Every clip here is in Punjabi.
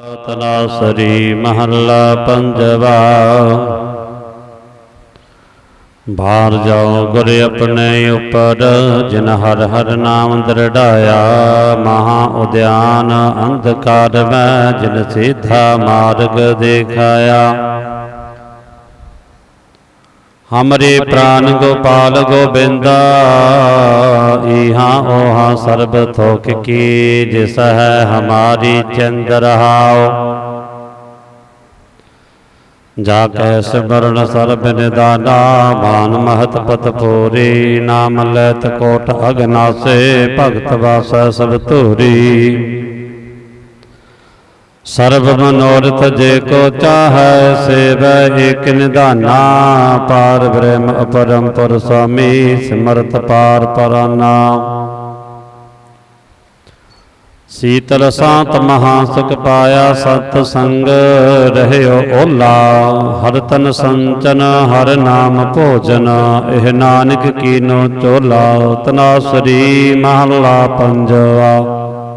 ਤਨਾਸਰੀ ਮਹੱਲਾ ਪੰਜਵਾ। ਬਾਹਰ ਜਾਓ ਗੁਰ ਆਪਣੇ ਉਪਰ, ਜਿਨ ਹਰ ਹਰ ਨਾਮ ਦ੍ਰਿੜਾਇਆ। ਮਹਾ ਉਦਿਆਨ ਅੰਧਕਾਰ ਮੈਂ, ਜਿਨ ਸਿੱਧਾ ਮਾਰਗ ਦੇਖਾਇਆ। ਹਮਰੇ ਪ੍ਰਾਨ ਗੋਪਾਲ ਗੋਬਿੰਦਾ, ਇਹਾਂ ਓਹਾਂ ਸਰਬ ਥੋਕ ਕੀ। ਜਿਸ ਹੈ ਹਮਾਰੀ ਚੰਦ ਰਹਾਓ, ਜਾ ਕੈ ਸਿਮਰਨ ਸਰਬ ਨਿਦਾਨਾ। ਮਾਨ ਮਹਤ ਪਤ ਪੂਰੀ, ਨਾਮ ਲੈਤ ਕੋਟ ਅਗਨਾਸੇ। ਭਗਤ ਵਾਸੈ ਸਭ ਧੂਰੀ, ਸਰਬ ਮਨੋਰਥ ਜੇ ਕੋ ਚਾਹੈ। ਸੇਵੈ ਏਕ ਨਿਧਾਨਾ, ਪਾਰ ਬ੍ਰਹਮ ਅਪਰੰਪਰ ਸੁਆਮੀ। ਸਿਮਰਤ ਪਾਰ ਪਰਾਨਾ, ਸੀਤਲ ਸਾਂਤ ਮਹਾ ਸੁਖ ਪਾਇਆ। ਸਤ ਸੰਗ ਰਹਿਓ ਓਲਾ, ਹਰ ਤਨ ਸੰਚਨ ਹਰ ਨਾਮ ਭੋਜਨ। ਇਹ ਨਾਨਕ ਕੀਨੋ ਚੋਲਾ, ਤਨਾਸਰੀ ਮਹੱਲਾ ਪੰਜਵਾ।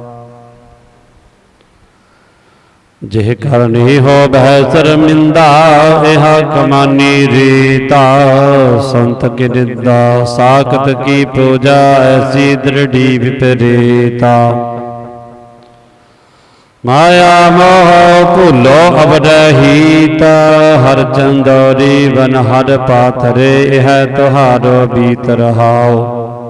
ਜਿਹ ਕਰਨੀ ਹੋ ਬਹਿ ਸ਼ਰਮਿੰਦਾ, ਇਹ ਕਮਾਨੀ ਰੀਤਾ। ਸੰਤ ਕੀ ਨਿੰਦਾ ਸਾਖਤ ਕੀ ਪੂਜਾ, ਐਸੀ ਦ੍ਰਿੜੀ ਵਿਪਰੀਤਾ। ਮਾਇਆ ਮੋਹ ਭੁੱਲੋ ਅਬ ਰਹੀਤ, ਹਰ ਚੰਦੌਰੀ ਬਨ ਹਰ ਪਾਥਰੇ। ਇਹ ਤੁਹਾਰੋ ਬੀਤ ਰਹਾਓ,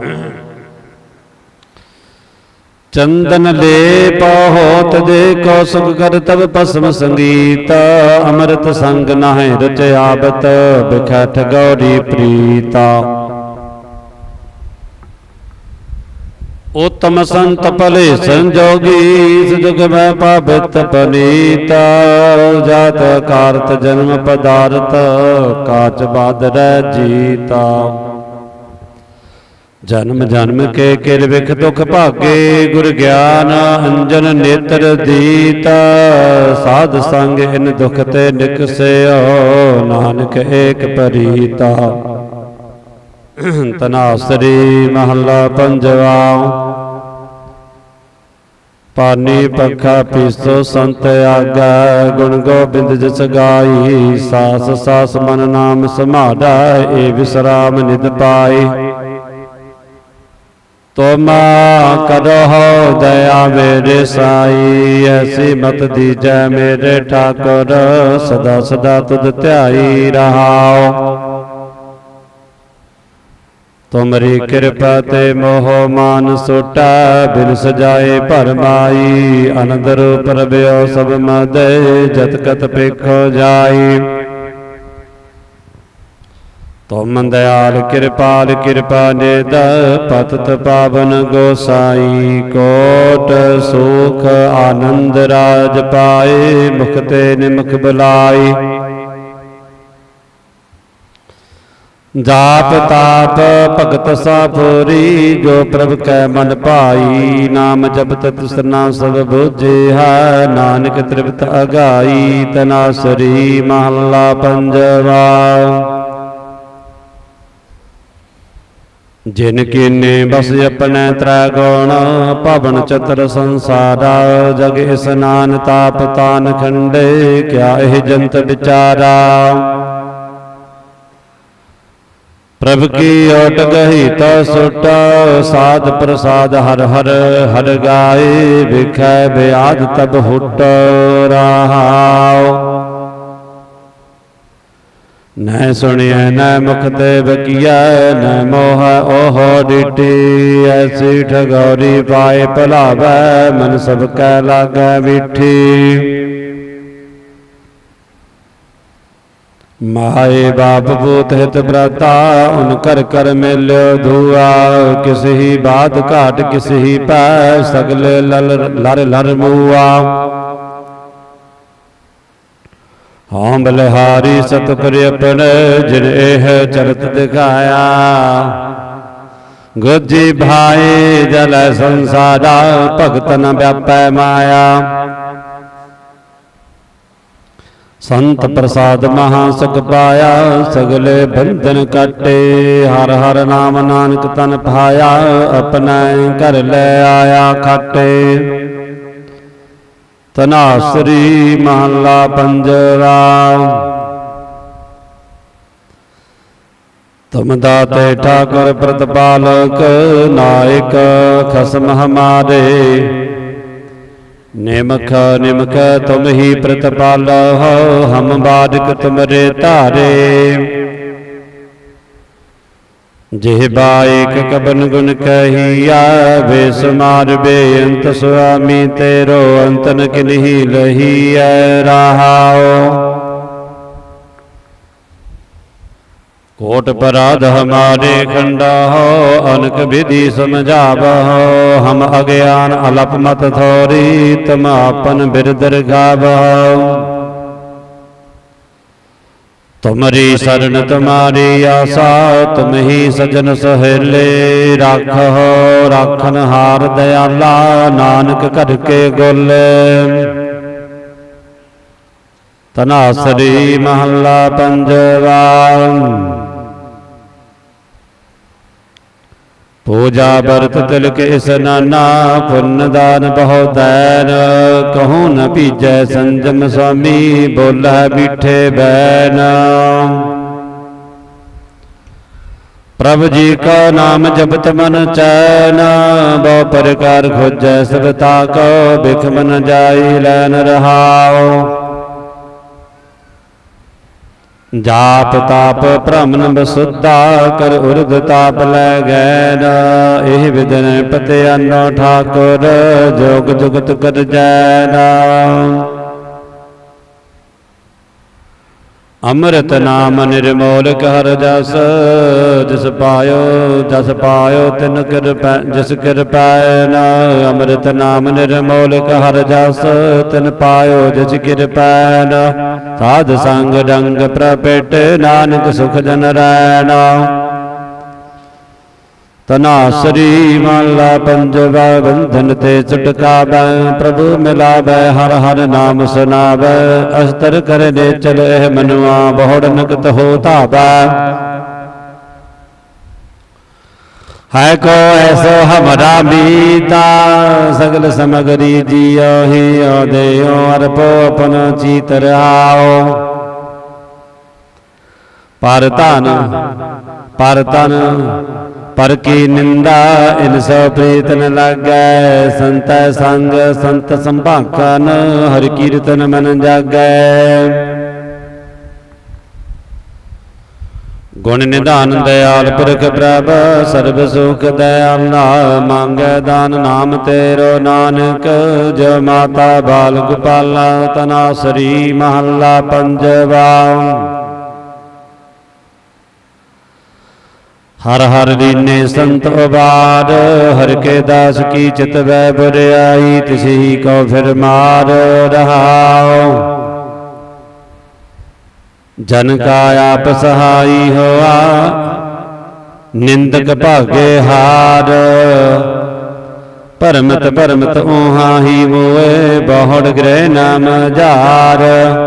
ਚੰਦਨ ਲੇਪ ਹੋਤ ਜੇ ਕੋ ਸੁਖ ਕਰ ਤਬ ਭਸਮ ਸੰਗੀਤ। ਅੰਮ੍ਰਿਤ ਸੰਗ ਨਾਹਿ ਰਚਿਆਵਤ, ਬਿਖੈ ਠਗੌਰੀ ਪ੍ਰੀਤਾ। ਉਤਮ ਸੰਤ ਭਲੇ ਸੰਜੋਗੀ, ਇਸ ਜੁਗ ਮੈਂ ਪਾਵਿਤ ਪਨੀਤਾ। ਜਾਤ ਕਾਰਤ ਜਨਮ ਪਦਾਰਥ, ਕਾਚ ਬਾਦਰੈ ਜੀਤਾ। ਜਨਮ ਜਨਮ ਕੇ ਕਿਰ ਵਿਖ ਦੁਖ ਭਾਗੇ, ਗੁਰ ਗਿਆਨ ਅੰਜਨ ਨੇਤਰ ਦੀਤਾ। ਸਾਧ ਸੰਗ ਇਨ ਦੁਖ ਤੇ ਨਿਕਸਿਓ, ਨਾਨਕ ਏਕ ਪਰੀਤਾ। ਤਨਾਸਰੀ ਮਹੱਲਾ ਪੰਜਵਾ। ਪਾਨੀ ਪੱਖਾ ਪੀਸੋ ਸੰਤ ਆਗੈ, ਗੁਣ ਗੋਬਿੰਦ ਜਿਸ ਗਾਈ। ਸਾਸ ਸਾਸ ਮਨ ਨਾਮ ਸਮਾਧਾ, ਏ ਵਿਸਰਾਮ ਨਿਧ ਪਾਈ। ਤੁਮ ਕਰੋ ਦਇਆ ਮੇਰੇ ਸਾਈ, ਐਸੀ ਮਤ ਦੀਜੈ ਮੇਰੇ ਠਾਕੁਰ। ਸਦਾ ਸਦਾ ਤੁਧ ਧਿਆਈ ਰਹਾਓ, ਤੁਮਰੀ ਕਿਰਪਾ ਤੇ ਮੋਹ ਮਾਨ ਸੁਟਾ। ਬਿਨ ਸਜਾਏ ਭਰਮਾਈ, ਅਨੰਦ ਰੂਪ ਰਵਿਓ ਸਭ ਮਦੈ। ਜਤ ਕਤ ਪੇਖੋ ਜਾਈ, ਤੁਮ ਦਇਆਲ ਕਿਰਪਾਲ ਕਿਰਪਾ ਨਿਧ। ਪਤਿਤ ਪਾਵਨ ਗੋਸਾਈ, ਕੋਟ ਸੁਖ ਆਨੰਦ ਰਾਜ ਪਾਏ। ਮੁਖ ਤੇ ਨਿਮਖ ਬੁਲਾਈ, ਜਾਪ ਤਾਪ ਭਗਤ ਸਾਪੁਰੀ। ਜੋ ਪ੍ਰਭ ਕੈ ਮਨ ਭਾਈ, ਨਾਮ ਜਪਤ ਤ੍ਰਿਸ਼ਨਾ ਸਭ ਬੁਝਿਆ। ਨਾਨਕ ਤ੍ਰਿਪਤ ਅਗਾਈ, ਤਨਾਸਰੀ ਮਹੱਲਾ ਪੰਜਵਾ। ਜਿਨ ਕੀਨੇ ਬਸ ਆਪਣੇ ਤ੍ਰੈ ਗੁਣ, ਭਵਨ ਚਤਰ ਸੰਸਾਰਾ। ਜਗ ਇਸਨਾਨ ਤਾਪ ਤਾਨ ਖੰਡੇ, ਕਿਆ ਇਹ ਜੰਤ ਵਿਚਾਰਾ। ਪ੍ਰਭ ਕੀ ਓਟ ਗਹੀ ਤਾ ਸੁਟ, ਸਾਧ ਪ੍ਰਸਾਦ ਹਰ ਹਰ ਹਰ ਗਾਏ। ਵਿਖੈ ਬਿਆਦ ਤਬ ਹੁਟ ਰਹਾਓ, ਨੈ ਸੁਣਿਐ ਨੈ ਮੁਖ ਤੇ ਬਕੀਐ। ਨੈ ਮੋਹ ਓਹ ਡਿਠੀ, ਐਸੀ ਠਗੌਰੀ ਪਾਏ ਭੁਲਾਵੈ। ਮਨ ਸਭ ਕੈ ਲਾਗੈ ਵਿਠੀ, ਮਾਏ ਬਾਪ ਬੂਤ ਹਿਤ ਬ੍ਰਾਤਾ। ਉਨ ਕਰ ਕਰ ਮੇਲਿਓ ਧੂਆ, ਕਿਸ ਹੀ ਬਾਤ ਘਾਟ ਕਿਸ ਹੀ ਪੈ। ਸਗਲੇ ਲਰ ਲਰ ਮੂਆ, ਹਾਂ ਬਲਿਹਾਰੀ ਸਤਿਗੁਰ ਆਪਣੇ। ਜਿਨ ਇਹ ਚਰਤ ਦਿਖਾਇਆ, ਗੁਜੀ ਭਾਈ ਜਲੈ ਸੰਸਾਰਾ। ਭਗਤ ਨ ਵਿਆਪੈ ਮਾਇਆ, ਸੰਤ ਪ੍ਰਸਾਦ ਮਹਾ ਸੁਖ ਪਾਇਆ। ਸਗਲੇ ਬੰਧਨ ਕਾਟੇ, ਹਰ ਹਰ ਨਾਮ ਨਾਨਕ ਤਨ ਪਾਇਆ। ਆਪਣੇ ਘਰ ਲੈ ਆਇਆ ਖਾਟੇ, ਧਨਾਸਰੀ ਮਹੱਲਾ ਪੰਜਵਾ। ਤੁਮ ਦਾਤੇ ਠਾਕੁਰ ਪ੍ਰਤਪਾਲਕ, ਨਾਇਕ ਖਸਮ ਹਮਾਰੇ। ਨਿਮਖ ਨਿਮਖ ਤੁਮ ਹੀ ਪ੍ਰਤਪਾਲਹੁ, ਹਮ ਬਾਰਿਕ ਤੁਮਰੇ ਧਾਰੇ। ਜਿਹਬਾ ਏਕ ਕਬਨ ਗੁਣ ਕਹੀਆ, ਬੇਸੁਮਾਰ ਬੇਅੰਤ ਸੁਆਮੀ ਤੇਰੋ। ਅੰਤਨ ਕਿਨਹੀ ਲਹੀਐ ਰਹਾਉ। ਕੋਟ ਪਰਾਧ ਹਮਾਰੇ ਖੰਡਾਹੁ, ਅਨਕ ਵਿਧि ਸਮਝਾਵਹੁ। ਹਮ ਅਗਿਆਨ ਅਲਪ ਮਤ ਥੋਰੀ, ਤੁਮ ਆਪਨ ਬਿਰਦਿ ਗਾਵਹੁ। ਤੁਮਰੀ ਸਰਣ ਤੁਮਾਰੀ ਆਸਾ, ਤੁਮ ਹੀ ਸਜਨ ਸਹੇਲੇ। ਰਾਖਹੁ ਰਾਖਨ ਹਾਰ ਦਇਆਲਾ, ਨਾਨਕ ਘਰ ਕੇ ਗੁਲ। ਧਨਾਸਰੀ ਮਹੱਲਾ ਪੰਜਵਾ। ਪੂਜਾ ਬਰਤ ਤਿਲਕ ਇਸਨਾਨਾ, ਪੁੰਨ ਦਾਨ ਬਹੁ ਦੈਨ। ਕਹੂੰ ਨ ਭੀਜੈ ਸੰਜਮ ਸੁਆਮੀ, ਬੋਲੈ ਬੀਠੇ ਬੈਨ। ਪ੍ਰਭ ਜੀ ਕਾ ਨਾਮ ਜਪਤ ਮਨ ਚੈਨ, ਬਹੁ ਪ੍ਰਕਾਰ ਖੋਜੈ ਸਭ ਤਾਕੋ। ਬਿਖ ਮਨ ਜਾਈ ਲੈਨ ਰਹਾਉ। ਜਾਪ ਤਾਪ ਭ੍ਰਮਨ ਬਸੁੱਧਾ, ਕਰ ਉਰਧ ਤਾਪ ਲੈ ਗੈਨ। ਇਹ ਵਿਦਨ ਪਤਿਆਨੋ ਠਾਕੁਰ, ਜੋਗ ਜੁਗਤ ਕਰ ਜੈਨ। ਅੰਮ੍ਰਿਤ ਨਾਮ ਨਿਰਮੋਲਕ ਹਰ ਜਸ, ਜਿਸ ਪਾਇਓ ਤਿਨ ਕਿਰਪੈ ਜਿਸ ਕਿਰਪੈਨ। ਅੰਮ੍ਰਿਤ ਨਾਮ ਨਿਰਮੋਲਕ ਹਰ ਜਸ, ਤਿਨ ਪਾਇਓ ਜਿਸ ਕਿਰਪੈਨ। ਸਾਧ ਸੰਗ ਡੰਗ ਪ੍ਰਪਟ, ਨਾਨਕ ਸੁਖ ਜਨ ਰੈਣ। ਧਨਾਸਰੀ ਮਹੱਲਾ ਪੰਜਵਾ। ਬੰਧਨ ਤੇ ਛੁਟਕਾਵੈ, ਪ੍ਰਭੂ ਮਿਲਾਵੈ। ਹਰ ਹਰ ਨਾਮ ਸੁਨਾਵੈ, ਅਸਤਰ ਕਰ ਦੇ ਚਲ ਇਹ ਮਨੁਆ। ਬਹੁੜ ਨਕਤ ਹੋ ਧਾਵੈ, ਹੈ ਕੋ ਐਸੋ ਹਮਰਾ ਮੀਤਾ। ਸਗਲ ਸਮਗਰੀ ਜੀਓ ਹੀ ਦੇਉ, ਅਰਪੋ ਆਪਨ ਚੀਤ ਰਹਾਉ। ਪਰ ਤਨ ਪਰ ਕੀ ਨਿੰਦਾ, ਇਨ ਸੋ ਪ੍ਰੀਤ ਨ ਲਾਗੈ। ਸੰਤੈ ਸੰਗ ਸੰਤ ਸੰਭਾਖਨ, ਹਰਿ ਕੀਰਤਨ ਮਨ ਜਾਗੈ। ਗੁਣ ਨਿਧਾਨ ਦਇਆਲ ਪੁਰਖ ਪ੍ਰਭ, ਸਰਬ ਸੁਖ ਦਇਆਲਾ। ਮੰਗੈ ਦਾਨ ਨਾਮ ਤੇਰੋ ਨਾਨਕ, ਜੋ ਮਾਤਾ ਬਾਲ ਗੋਪਾਲਾ। ਧਨਾਸਰੀ ਮਹੱਲਾ ਪੰਜਵਾ। ਹਰ ਹਰ ਲੀਨੇ ਸੰਤ ਉਬਾਰ, ਹਰਿ ਕੇ ਦਾਸ ਕੀ ਚਿਤਵੈ ਬੁਰਿਆਈ। ਤਿਸਹੀ ਕੋ ਫਿਰ ਮਾਰ ਰਹਾਉ। ਜਨ ਕਾ ਆਪ ਸਹਾਈ ਹੋਆ, ਨਿੰਦਕ ਭਾਗੇ ਹਾਰ। ਭਰਮਤ ਊਹਾ ਹੀ ਮੋਏ, ਬਹੁੜ ਗ੍ਰਹਿ ਨਾਮ ਜਾਰ।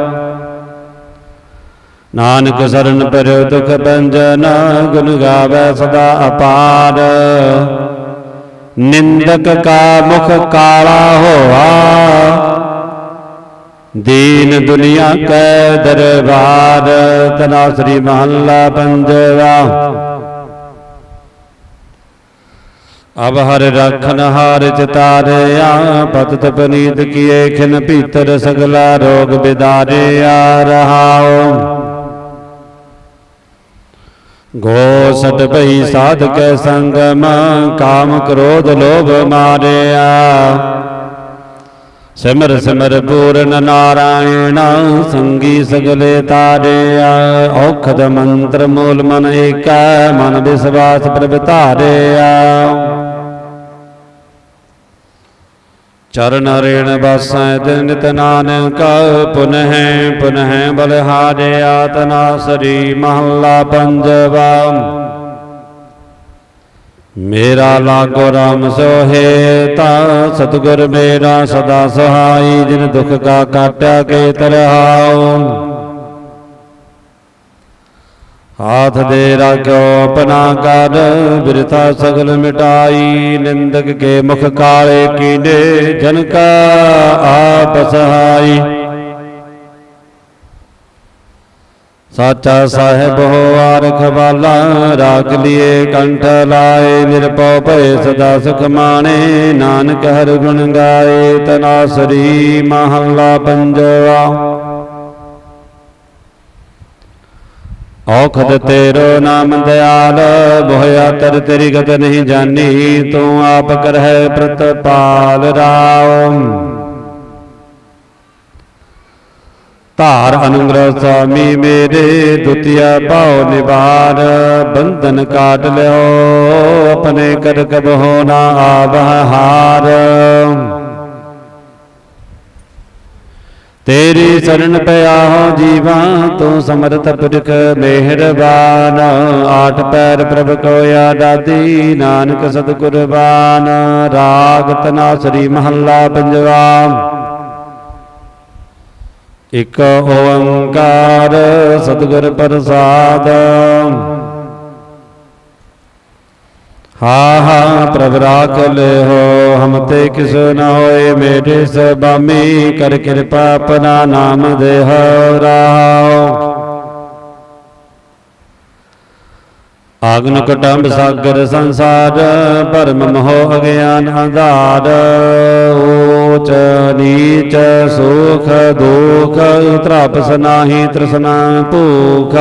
ਨਾਨਕ ਸਰਨ ਪਰਿਉ ਦੁਖ ਭੰਜਨ, ਗੁਣ ਗਾਵੈ ਸਦਾ ਅਪਾਰ। ਨਿੰਦਕ ਕਾ ਮੁਖ ਕਾਲਾ ਹੋਆ, ਦੀਨ ਦੁਨੀਆ ਕੈ ਦਰਬਾਰ। ਧਨਾਸਰੀ ਮਹੱਲਾ ਪੰਜਵਾ। ਅਬ ਹਰ ਰਖਨ ਹਾਰ ਚਿਤਾਰਿਆ, ਪਤਿਤ ਪਨੀਤ ਕੀਏ ਖਿਨ ਭੀਤਰ। ਸਗਲਾ ਰੋਗ ਬਿਦਾਰਿਆ ਰਹਾਉ। ਗੋਸਟ ਭਈ ਸਾਧ ਕੈ ਸੰਗਮ, ਕਾਮ ਕ੍ਰੋਧ ਲੋਭ ਮਾਰਿਆ। ਸਿਮਰ ਸਿਮਰ ਪੂਰਨ ਨਾਰਾਇਣ, ਸੰਗੀ ਸਗਲੇ ਤਾਰਿਆ। ਔਖਦ ਮੰਤਰ ਮੂਲ ਮਨ ਏਕੈ, ਮਨ ਵਿਸਵਾਸ ਪ੍ਰਭ ਧਾਰਿਆ। ਚਰਨ ਰੇਣ ਬਾਸੈ ਤਿਨ ਨਿਤ ਨਾਨਕ, ਪੁਨਹ ਪੁਨਹ ਬਲਿਹਾਰਿਆ। ਧਨਾਸਰੀ ਮਹੱਲਾ ਪੰਜਵਾ। ਮੇਰਾ ਲਾਗੋ ਰਾਮ ਸੋਹੇ, ਤਾ ਸਤਿਗੁਰ ਮੇਰਾ ਸਦਾ ਸਹਾਈ। ਜਿਨ ਦੁਖ ਕਾ ਕਾਟਿਆ ਕੇ ਤਰਹਾਉ, हाथ दे राख्यो अपना कर, बिरथा सगल मिटाई। निंदक के मुख काले कीने, जन का आप सहाई। साचा साहेब हो आरख वाला, राख लिए कंठ लाए। निरपौ भय सदा सुख माने, नानक हर गुण गाए। तनासरी महला पंजवा। औखद तेरो नाम दयाल, बोया तर तेरी गत नहीं जानी। तू आप कर है प्रतपाल राम। धार अनुग्रह स्वामी मेरे, द्वितीय भाव निवार। बंधन काट लो अपने कर, कब होना आवह हार। तेरी शरण पया हो जीवा, तू समर्थ पुरख मेहरबान। आठ पैर प्रभ को दादी, नानक सतगुरबान। राग तनासरी महला पंजवा। एक ओंकार सतगुर प्रसाद। हा हा प्रभ राख ले हो, हम ते किस न होए। मेरे स्वामी कर कृपा अपना नाम दे राहो। आग्न कुटुंब सागर संसार, भरम मोह अज्ञान आधार। ऊच नीच सुख दुख, त्रापस नाही तृष्णा भूख।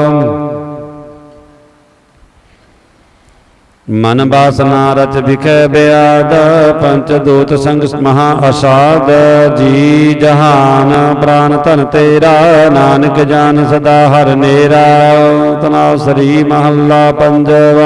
मन बासना रच बिखै ब्याद, पंच दूत संग महा असाद। जी जहान प्राण धन तेरा, नानक जान सदा हर नेरा। तनासरी महला पंजवा।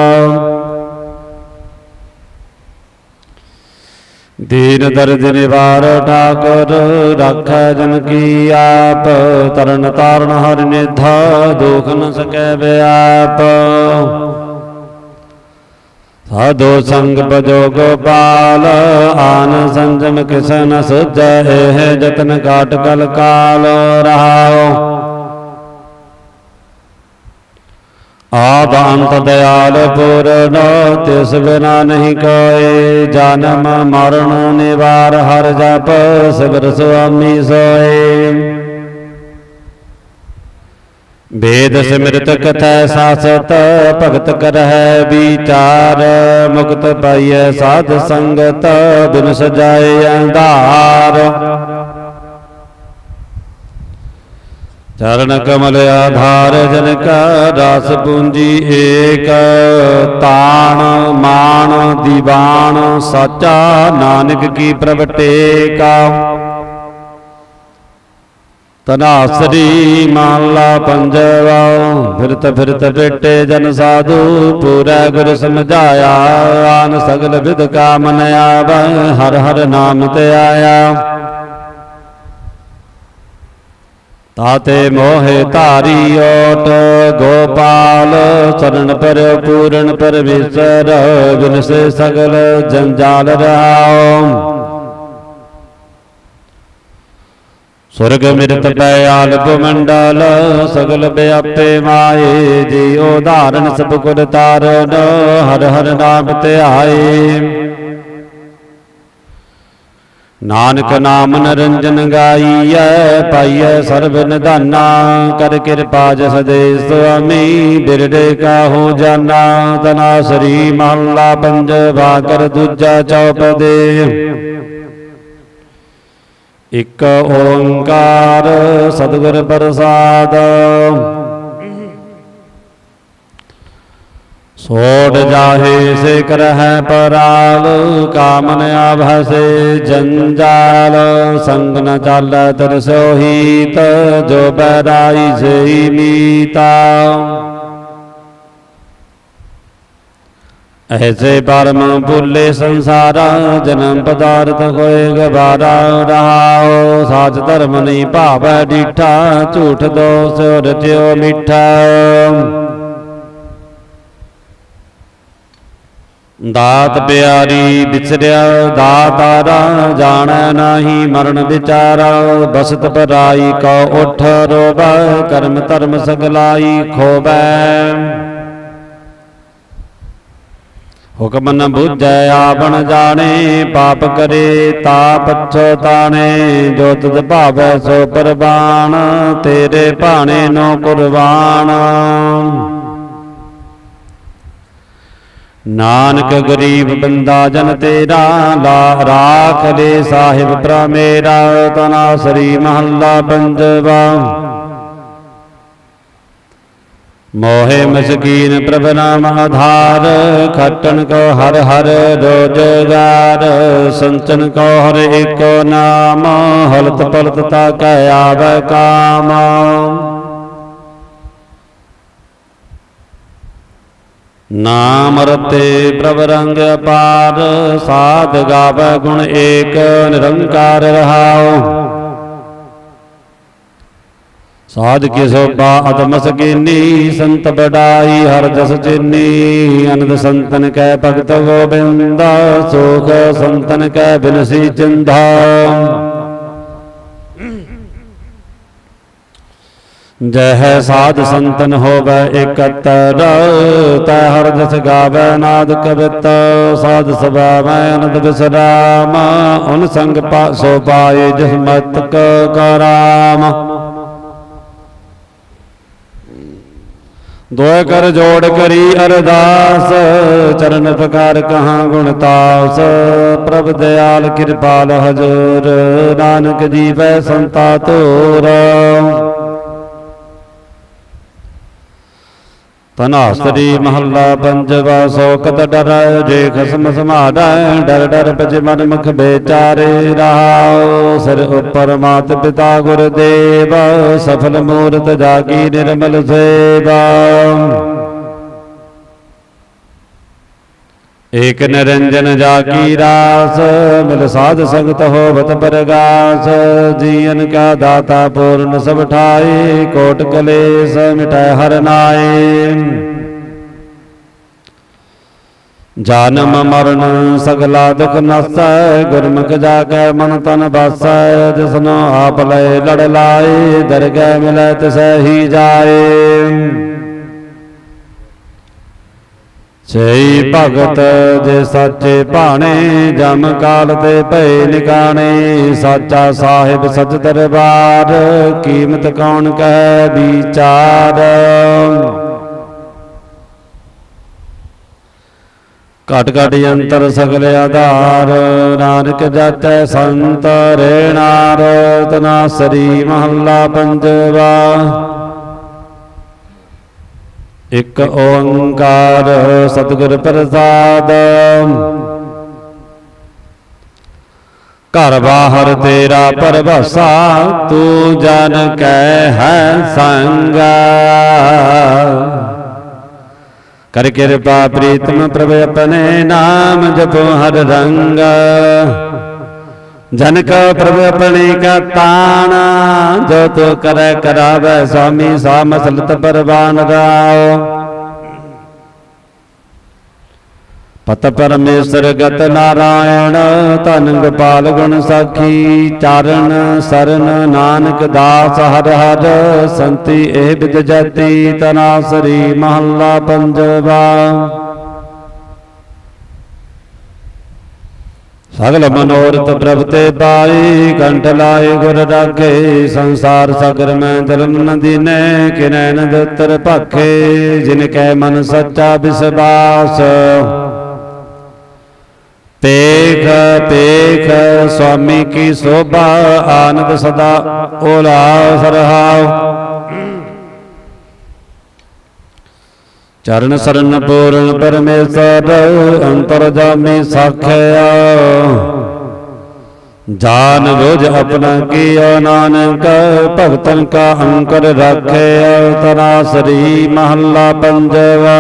दीन दर्द निवार ठाकुर, राखै जन की आप। तरन तारण हर निधा, दुख न सकै व्याप। साधु संग भजो गोपाल, आन संजम किस न सुझै। है जतन काट कल काल रहाओ। आद अंत दयाल पूर्ण, तिस बिना नहीं कोई। जन्म मरण निवार हर जप, सिमर स्वामी सोए। वेद सिमृत कथै सासत, भगत करहै विचार। मुक्त पाइय साध संगत, बिन सजाए अंधार। चरण कमल आधार जनका, रास पूंजी एक। ताण मान दीवान साचा, नानक की प्रभटे का। तनासरी महला पंजवा। फिरत फिरत भेटे जन साधु, पूरा गुर समझाया। आन सगल विद का मन आव, हर हर नाम ते आया। ताते मोहे तारी ओट, गोपाल शरण पर पूर्ण परमेश्वर। बिन से सगल जंजाल रहाओ। स्वर्ग मृत पयाल भुमंडल, सगल व्यापे माए। जियो धारण सब कुल तारण, हर हर नाम ते आए। नानक नाम निरंजन गाइय, पाइय सर्व निधाना। कर कृपा जस दे स्वामी, बिरडे काहू जाना। तनासरी महला पंजवा। कर दूजा चौपदे। एक ओंकार सतगुर प्रसाद। सोड जाहे से करहै पराल, कामन आभा से जंजाल। संग न चाल तर सोहित, जो बैराई से मीता। ऐसे परम भूले संसारा, जन्म पदार्थ होए गवारा। रहाओ साच धर्म नहीं भावै डीठा, झूठ दोष रच्यो मीठा। ਦਾਤ ਪਿਆਰੀ ਵਿਚਰਿਆ ਦਾਤਾਰਾ, ਜਾਣੈ ਨਾਹੀ ਮਰਨ ਵਿਚਾਰਾ। ਬਸਤ ਪਰਾਈ ਕਉ ਉਠ ਰੋਵੈ, ਕਰਮ ਧਰਮ ਸਗਲਾਈ ਖੋਵੈ। ਹੁਕਮ ਨ ਬੁਝੈ ਆਪਨ ਜਾਣੇ, ਪਾਪ ਕਰੇ ਤਾ ਪਛੋਤਾਣੇ। ਜੋ ਤੁਧ ਭਾਵੈ ਸੋ ਪ੍ਰਵਾਨ, ਤੇਰੇ ਭਾਣੇ ਨੋ ਕੁਰਬਾਨ। ਨਾਨਕ ਗਰੀਬ ਬੰਦਾ ਜਨ ਤੇਰਾ, ਰਾਖ ਲੈ ਸਾਹਿਬ ਭਰਾ ਮੇਰਾ। ਤਨਾਸਰੀ ਮਹੱਲਾ ਪੰਜਵਾ। ਮੋਹਿ ਮਸਕੀਨ ਪ੍ਰਭ ਨਾਮ ਆਧਾਰ, ਖਟਣ ਕੋ ਹਰ ਹਰ ਰੋਜਗਾਰ। ਸੰਚਨ ਕੋ ਹਰ ਏਕੋ ਨਾਮ, ਹਲਤ ਪਲਤ ਤਾ ਕਹਿ ਆਵੈ ਕਾਮ। ਨਾਮ ਰਤੇ ਪ੍ਰਭ ਰੰਗ ਅਪਾਰ, ਸਾਧ ਗਾਵੈ ਗੁਣ ਏਕ ਨਿਰੰਕਾਰ ਰਹਾਉ। ਸਾਧ ਕੀ ਸੋਭਾ ਅਦਮ ਸਕੀਨੀ, ਸੰਤ ਬੜਾਈ ਹਰ ਜਸ ਚੀਨੀ। ਅਨੰਦ ਸੰਤਨ ਕੈ ਭਗਤ ਗੋਬਿੰਦਾ, ਸੋਖ ਸੰਤਨ ਕੈ ਬਿਨਸੀ ਚਿੰਧਾ। ਜਹ ਸਾਧ ਸੰਤਨ ਹੋਵੈ ਇਕੱਤਰ, ਤੈ ਹਰ ਜਸ ਗਾਵੈ ਨਾਦ ਕਵਿਤ। ਸਾਧ ਸੁਭਾਵੈ ਅਨੰਦ ਵਿਸਰਾਮ, ਉਨ ਸੰਗ ਸੋ ਪਾਏ ਜਿਸ ਮਤਕ ਕਰਾਮ। ਦੋਇ ਕਰ ਜੋੜ ਕਰੀ ਅਰਦਾਸ, ਚਰਨ ਪਕਾਰ ਕਹਾਂ ਗੁਣ ਤਾਸ। ਪ੍ਰਭ ਦਿਆਲ ਕਿਰਪਾਲ ਹਜੂਰ, ਨਾਨਕ ਜੀਵੈ ਸੰਤਾ ਧੂਰ। ਤਨਾਸਰੀ ਮਹੱਲਾ ਪੰਜਵਾ। ਸੋਕਤ ਡਰੈ ਜੇ ਖਸਮ ਸਮਾੜੈ, ਡਰ ਡਰ ਪਜ ਮਨ ਮੁਖ ਬੇਚਾਰੇ ਰਹਾਉ। ਸਿਰ ਉਪਰ ਮਾਤ ਪਿਤਾ ਗੁਰਦੇਵ, ਸਫਲ ਮੂਰਤ ਜਾਗੀ ਨਿਰਮਲ ਸੇਵਾ। ਏਕ ਨਿਰੰਜਨ ਜਾਕੀ ਰਾਸ, ਮਿਲ ਸਾਧ ਸੰਗਤ ਹੋਵਤ ਪਰਗਾਸ। ਜੀਵਨ ਕਾ ਦਾਤਾ ਪੂਰਨ ਸਭ ਠਾਏ, ਕੋਟ ਕਲੇਸ਼ ਮਿਟੈ ਹਰ ਨਾਏ। ਜਨਮ ਮਰਨ ਸਗਲਾ ਦੁਖ ਨਸੈ, ਗੁਰਮੁਖ ਜਾ ਕੇ ਮਨ ਤਨ ਬਾਸੈ। ਜਿਸਨੋ ਆਪ ਲਏ ਲੜ ਲਾਏ, ਦਰਗਹਿ ਮਿਲੈ ਤਿਸੈ ਹੀ ਜਾਏ। ਸਈ ਭਗਤ ਜੇ ਸਾਚੇ ਭਾਣੇ, ਜਮ ਕਾਲ ਤੇ ਭਏ ਨਿਕਾਣੇ। ਸਾਚਾ ਸਾਹਿਬ ਸਚ ਦਰਬਾਰ, ਕੀਮਤ ਕੌਣ ਕਹਿ ਵਿਚਾਰ। ਘਟ ਘਟ ਯੰਤਰ ਸਗਲ ਆਧਾਰ, ਨਾਨਕ ਜਾਚੈ ਸੰਤ ਰੇਣਾਰ। ਤਨਾਸਰੀ ਮਹੱਲਾ ਪੰਜਵਾ। ਇਕ ਓੰਕਾਰ ਸਤਿਗੁਰ ਪ੍ਰਸਾਦ, ਘਰ ਬਾਹਰ ਤੇਰਾ ਪਰਭਾਸਾ। ਤੂੰ ਜਨ ਕੈ ਹੈ ਸੰਗਾ, ਕਰ ਕਿਰਪਾ ਪ੍ਰੀਤਮ ਪ੍ਰਭ ਆਪਣੇ। ਨਾਮ ਜਪੋ ਹਰ ਰੰਗ, ਜਨ ਕਾ ਪ੍ਰਭ ਆਪਣੀ ਕਾ ਤਾਣਾ। ਜੋ ਤੋ ਕਰੈ ਕਰਾਵੈ ਸੁਆਮੀ, ਸਾ ਮਸਲਤ ਪਰਵਾਨ ਰਾਓ। ਪਤ ਪਰਮੇਸ਼ਰ ਗਤ ਨਾਰਾਇਣ, ਧਨ ਗੋਪਾਲ ਗੁਣ ਸਾਖੀ। ਚਾਰਨ ਸਰਨ ਨਾਨਕ ਦਾਸ ਹਰ ਹਰ, ਸੰਤੀ ਇਹ ਬਿਦ ਜਾਤੀ। ਤਨਾਸਰੀ ਮਹੱਲਾ ਪੰਜਵਾ। ਸਗਲ ਮਨੋਰਥ ਪ੍ਰਭ ਤੇ ਪਾਈ, ਕੰਠ ਲਾਏ ਗੁਰ ਰਾਖੇ। ਸੰਸਾਰ ਸਾਗਰ ਮੈਂ ਜਲਨ ਨ ਦੀਨੈ, ਕਿਨੈ ਨ ਦੁਤਰ ਭਾਖੇ। ਜਿਨ ਕੈ ਮਨ ਸੱਚਾ ਵਿਸਵਾਸ, ਪੇਖ ਪੇਖ ਸੁਆਮੀ ਕੀ ਸੋਭਾ। ਆਨੰਦ ਸਦਾ ਉਲਾਸ ਰਹਾਉ, ਚਰਨ ਸਰਨ ਪੂਰਨ ਪਰਮੇਸ਼ਰ। ਅੰਤਰਜਾਮੀ ਸਾਖਿਆ, ਜਾਨ ਬੁਝ ਆਪਣਾ ਕੀਆ। ਨਾਨਕ ਭਗਤਨ ਕਾ ਅੰਕਰ ਰਾਖਿਆ। ਤਨਾਸਰੀ ਮਹੱਲਾ ਪੰਜਵਾ।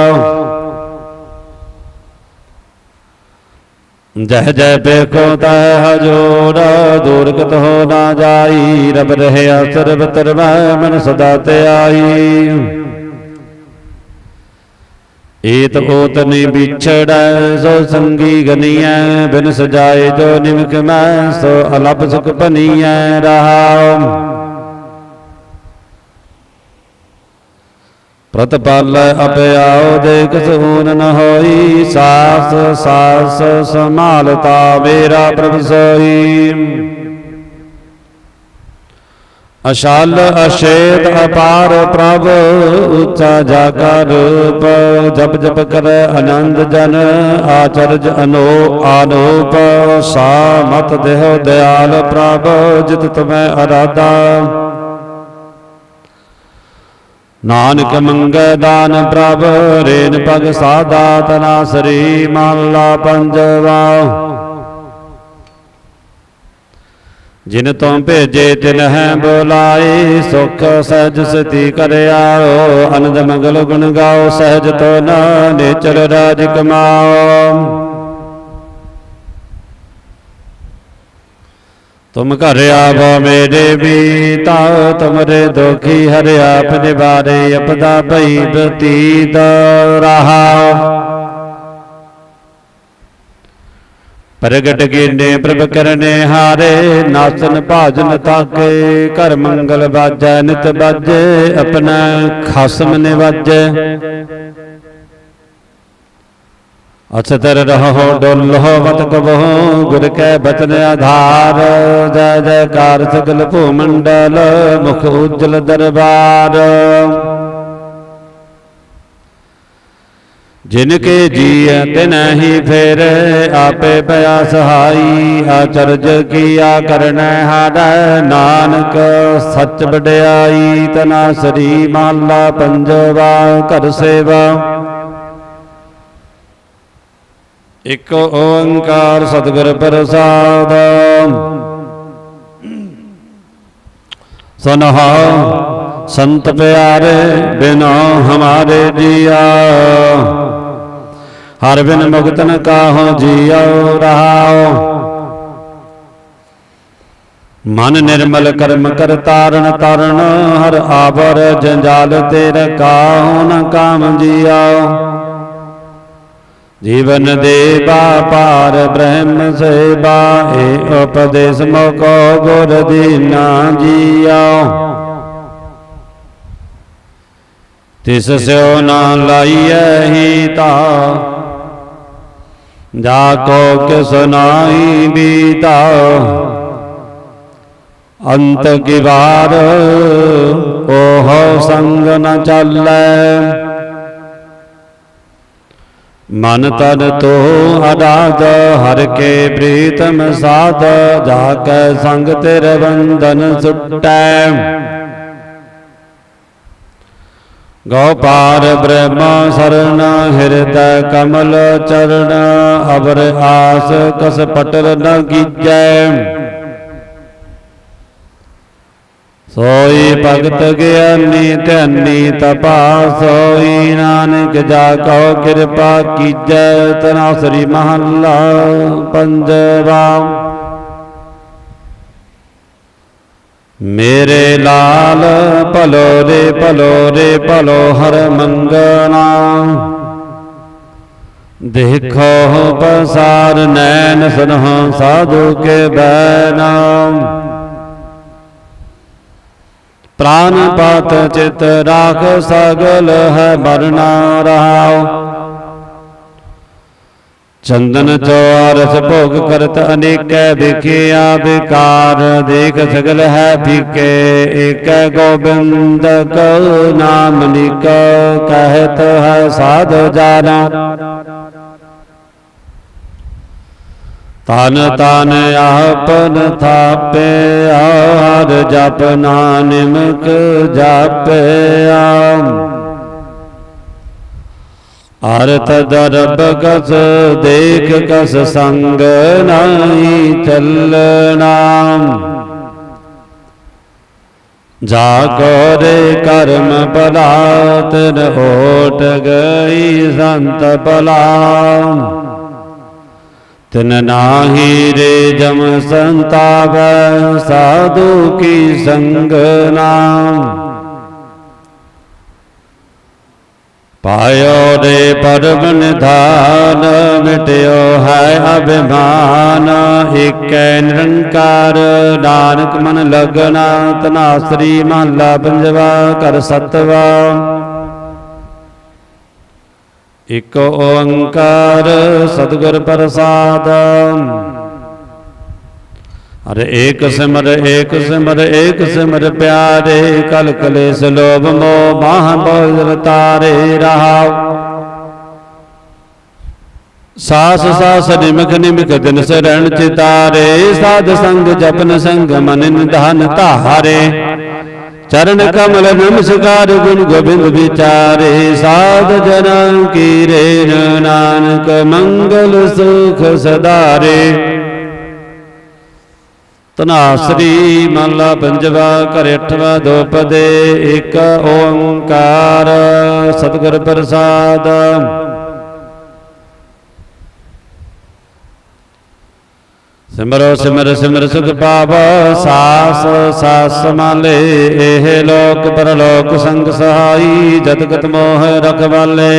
ਜਹ ਜਹ ਪੇਖੋ ਤਹ ਹਜੂਰ, ਦੂਰ ਕਤ ਹੋ ਨਾ ਜਾਈ। ਰਬ ਰਹਿਆ ਸਰਬਤਰ ਮਨ ਸਦਾ ਧਿਆਈ। ਏਤ ਓਤ ਨੀ ਵਿਛੜੈ ਸੋ ਸੰਗੀ ਗਨੀਐ ਬਿਨ ਸਜਾਏ ਜੋ ਨਿਮਕ ਮੈਂ ਸੋ ਅਲਪ ਸੁਖ ਭਨੀਐ ਰਹਾਉ। ਪ੍ਰਤਪਾਲੈ ਅਪਿਆਉ ਦੇਖ ਸੂਨ ਨ ਹੋਈ ਸਾਸ ਸਾਸ ਸੰਭਾਲਤਾ ਮੇਰਾ ਪ੍ਰਭ ਸੋਈ। ਅਸ਼ਾਲ ਅਸ਼ੇਤ ਅਪਾਰ ਪ੍ਰਭ ਉੱਚਾ ਜਾਗਾ ਰੂਪ ਜਪ ਜਪ ਕਰੈ ਆਨੰਦ ਜਨ ਆਚਰਜ ਆਨੂਪ ਸਾ ਮਤ ਦੇਹੁ ਦਿਆਲ ਪ੍ਰਭ ਜਿਤ ਤੁਮੈ ਅਰਾਧਾ। ਨਾਨਕ ਮੰਗੈ ਦਾਨ ਪ੍ਰਭ ਰੇਨ ਪਗ ਸਾਧਾ ਤਨਾਸਰੀ ਮਹਲਾ ਪੰਜਵਾ। ਜਿਨ ਤੁਮ ਭੇਜੇ ਤਿਨਹਿ ਬੁਲਾਏ ਸੁਖ ਸਹਿਜ ਸਤੀ ਕਰਿਆਓ। ਅਨੰਦ ਮੰਗਲ ਗੁਣ ਗਾਓ ਸਹਿਜ ਤੋ ਨ ਨੇਚਰ ਰਾਜ ਕਮਾਓ। ਤੁਮ ਘਰ ਆਵੋ ਮੇਰੇ ਬੀਤਾ ਤੁਮਰੇ ਦੁਖੀ ਹਰਿ ਆਪ ਨਿਵਾਰੇ ਅਪਦਾ ਭਈ ਬਤੀਤ ਰਹਾਉ। ਪ੍ਰਗਟ ਕੀਨੇ ਪ੍ਰਭ ਕਰਨੇ ਹਾਰੇ ਨਾਸਨ ਭਾਜਨ ਤਾਕੇ। ਘਰ ਮੰਗਲ ਬਾਜੈ ਨਿਤ ਬਾਜੇ ਆਪਣਾ ਖਸਮ ਨਿਵਾਜੈ। ਅਛਤਰ ਰਹੋ ਡੋਲੋ ਮਤ ਕਬਹੁ ਗੁਰ ਕੈ ਬਚਨ ਆਧਾਰ। ਜੈ ਜੈਕਾਰ ਸਗਲ ਭੂ ਮੰਡਲ ਮੁਖ ਉਜਲ ਦਰਬਾਰ। ਜਿਨ ਕੇ ਜੀਅ ਤਿਨਹਿ ਫੇਰੈ ਆਪੇ ਭਇਆ ਸਹਾਈ। ਆਚਰਜ ਕੀਆ ਕਰਨੈ ਹਾਰੈ ਨਾਨਕ ਸੱਚ ਵਡਿਆਈ। ਤਨਾਸਰੀ ਮਹਲਾ ਪੰਜਵਾ। ਘਰ ਸੇਵਾ। ਇਕ ਓੰਕਾਰ ਸਤਿਗੁਰ ਪ੍ਰਸਾਦ। ਸੁਨਹੁ ਸੰਤ ਪਿਆਰੇ ਬਿਨੋ ਹਮਾਰੇ ਜੀਆ। ਹਰ ਬਿਨ ਮੁਕਤ ਨ ਕਾਹੋ ਜੀਉ ਰਹਾਉ। ਮਨ ਨਿਰਮਲ ਕਰਮ ਕਰ ਤਾਰਨ ਤਰਨ ਹਰ ਆਵਰ ਜੰਜਾਲ ਤੇ ਕਾਹੂ ਨ ਕਾਮ ਜੀਉ। ਜੀਵਨ ਦੇ ਪਾਰ ਬ੍ਰਹਮ ਸੇਵਾ ਏ ਉਪਦੇਸ਼ ਮੋਕੋ ਗੁਰ ਦੀਨਾ ਜੀਉ। ਤਿਸ ਸਿਉ ਨਾ ਲਾਈਐ ਹੀ ਤਾ ਜਾ ਕੋ ਕਿਸ ਨਾਈ ਬੀਤਾ। ਅੰਤ ਕੀ ਵਾਰ ਓਹ ਸੰਗ ਨ ਚਾਲੈ। ਮਨ ਤਨ ਤੋ ਅਰਾਧ ਹਰ ਕੇ ਪ੍ਰੀਤਮ ਸਾਧ। ਜਾ ਕੈ ਸੰਗ ਤੇਰੇ ਬੰਧਨ ਸੁਟੈ। ਗੋਪਾਰ ਬ੍ਰਹਮ ਸਰਣ ਹਿਰਦੈ ਕਮਲ ਚਰਨ। ਅਵਰ ਆਸ ਕਸ ਪਟਲ ਨ ਕੀਜੈ। ਸੋਈ ਭਗਤ ਗਿਆਨੀ ਧਿਆਨੀ ਤਪਾ ਸੋਈ। ਨਾਨਕ ਜਾ ਕਉ ਕਿਰਪਾ ਕੀਜੈ। ਤਨਾਸਰੀ ਮਹਲਾ ਪੰਜਵਾ। ਮੇਰੇ ਲਾਲ ਭਲੋ ਰੇ ਭਲੋ ਹਰ ਮੰਗਣਾ। ਦੇਖੋ ਪਸਾਰ ਨੈਣ ਸੁਨਹੁ ਸਾਧੂ ਕੇ ਬੈਨਾ। ਪ੍ਰਾਨ ਪਾਤ ਚਿਤ ਰਾਖ ਸਗਲ ਹੈ ਬਰਨਾ ਰਹਾਉ। ਚੰਦਨ ਚੌਰਸ ਭੋਗ ਕਰਤ ਅਨੇਕੈ ਵਿਖਿਆ ਵਿਕਾਰ। ਦੇਖ ਸਗਲ ਹੈ ਫੀਕੇ ਏਕੈ ਗੋਬਿੰਦ ਕਉ ਨਾਮ ਨਿਕ। ਕਹਿਤ ਹੈ ਸਾਧ ਜਾਨਾ ਤਨ ਤਨ ਆਪਨ ਥਾਪਿਆ। ਹਰ ਜਪ ਨਾਨਕ ਜਾਪਿਆ। ਅਰਥ ਦਰਬ ਕਸ ਦੇਖ ਕਸ ਸੰਗ ਨਹੀਂ ਚੱਲਣਾ। ਜਾ ਕੋ ਰੇ ਕਰਮ ਭਲਾ ਤਿਨ ਓਟ ਗਈ ਸੰਤ ਭਲਾ। ਤਿਨ ਨਾਹੀ ਰੇ ਜਮ ਸੰਤਾਵੈ ਸਾਧੂ ਕੀ ਸੰਗ ਨਾਮ। पायो रे परम निधान, मिट्यो है अभिमान। एक निरंकार नानक मन लगना, तनासरी महला पंजवा कर सतवा। एक ओंकार सतगुर प्रसाद। हर एक सिमर एक सिमर प्यारे, कल कलेस लोभ मोह माह बहु तारे रहाओ। सास सास निमख निमख दिन शरण चितारे, साध संग जपन संग मन निधान तारे। चरण कमल नमस्कार गुण गोविंद विचारे, साध जन की रेन नानक मंगल सुख सदारे। तनासरी महला पंजवा घर अठवा दोपदे। एक ओंकार सतगुर प्रसाद। सिमरो सिमर सिमर सुख पावा, सास सास संभाले। एह लोक परलोक संग सहाई, जत गत मोह रखवाले।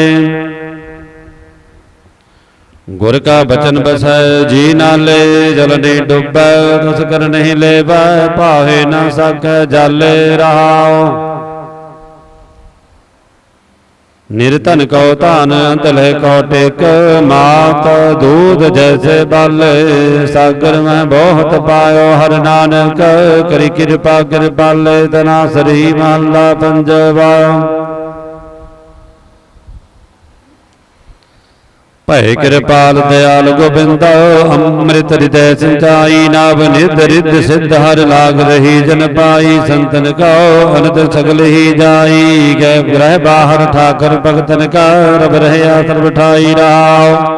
गुर का बचन बसै जी नाले, जल नहीं डुबै तुस कर नहीं लेवै। पाहे न सकै जाले रहाओ। निर्धन को धन अंतल को टेक, मात दूध जैसे बाले। सागर में बहुत पायो हर नानक, करी कृपा कृपाले। तनासरी महला पंजवा। भय कृपाल दयाल गोबिंद, अमृत हृदय सिंचाई। नाभ निध रिद्ध सिद्ध हर लाग रही जन पाई। संतन का अनंत सगल ही जाई, गए ग्रह बाहर ठाकर भगतन का। रब रहे सर्व ठाई रहाओ।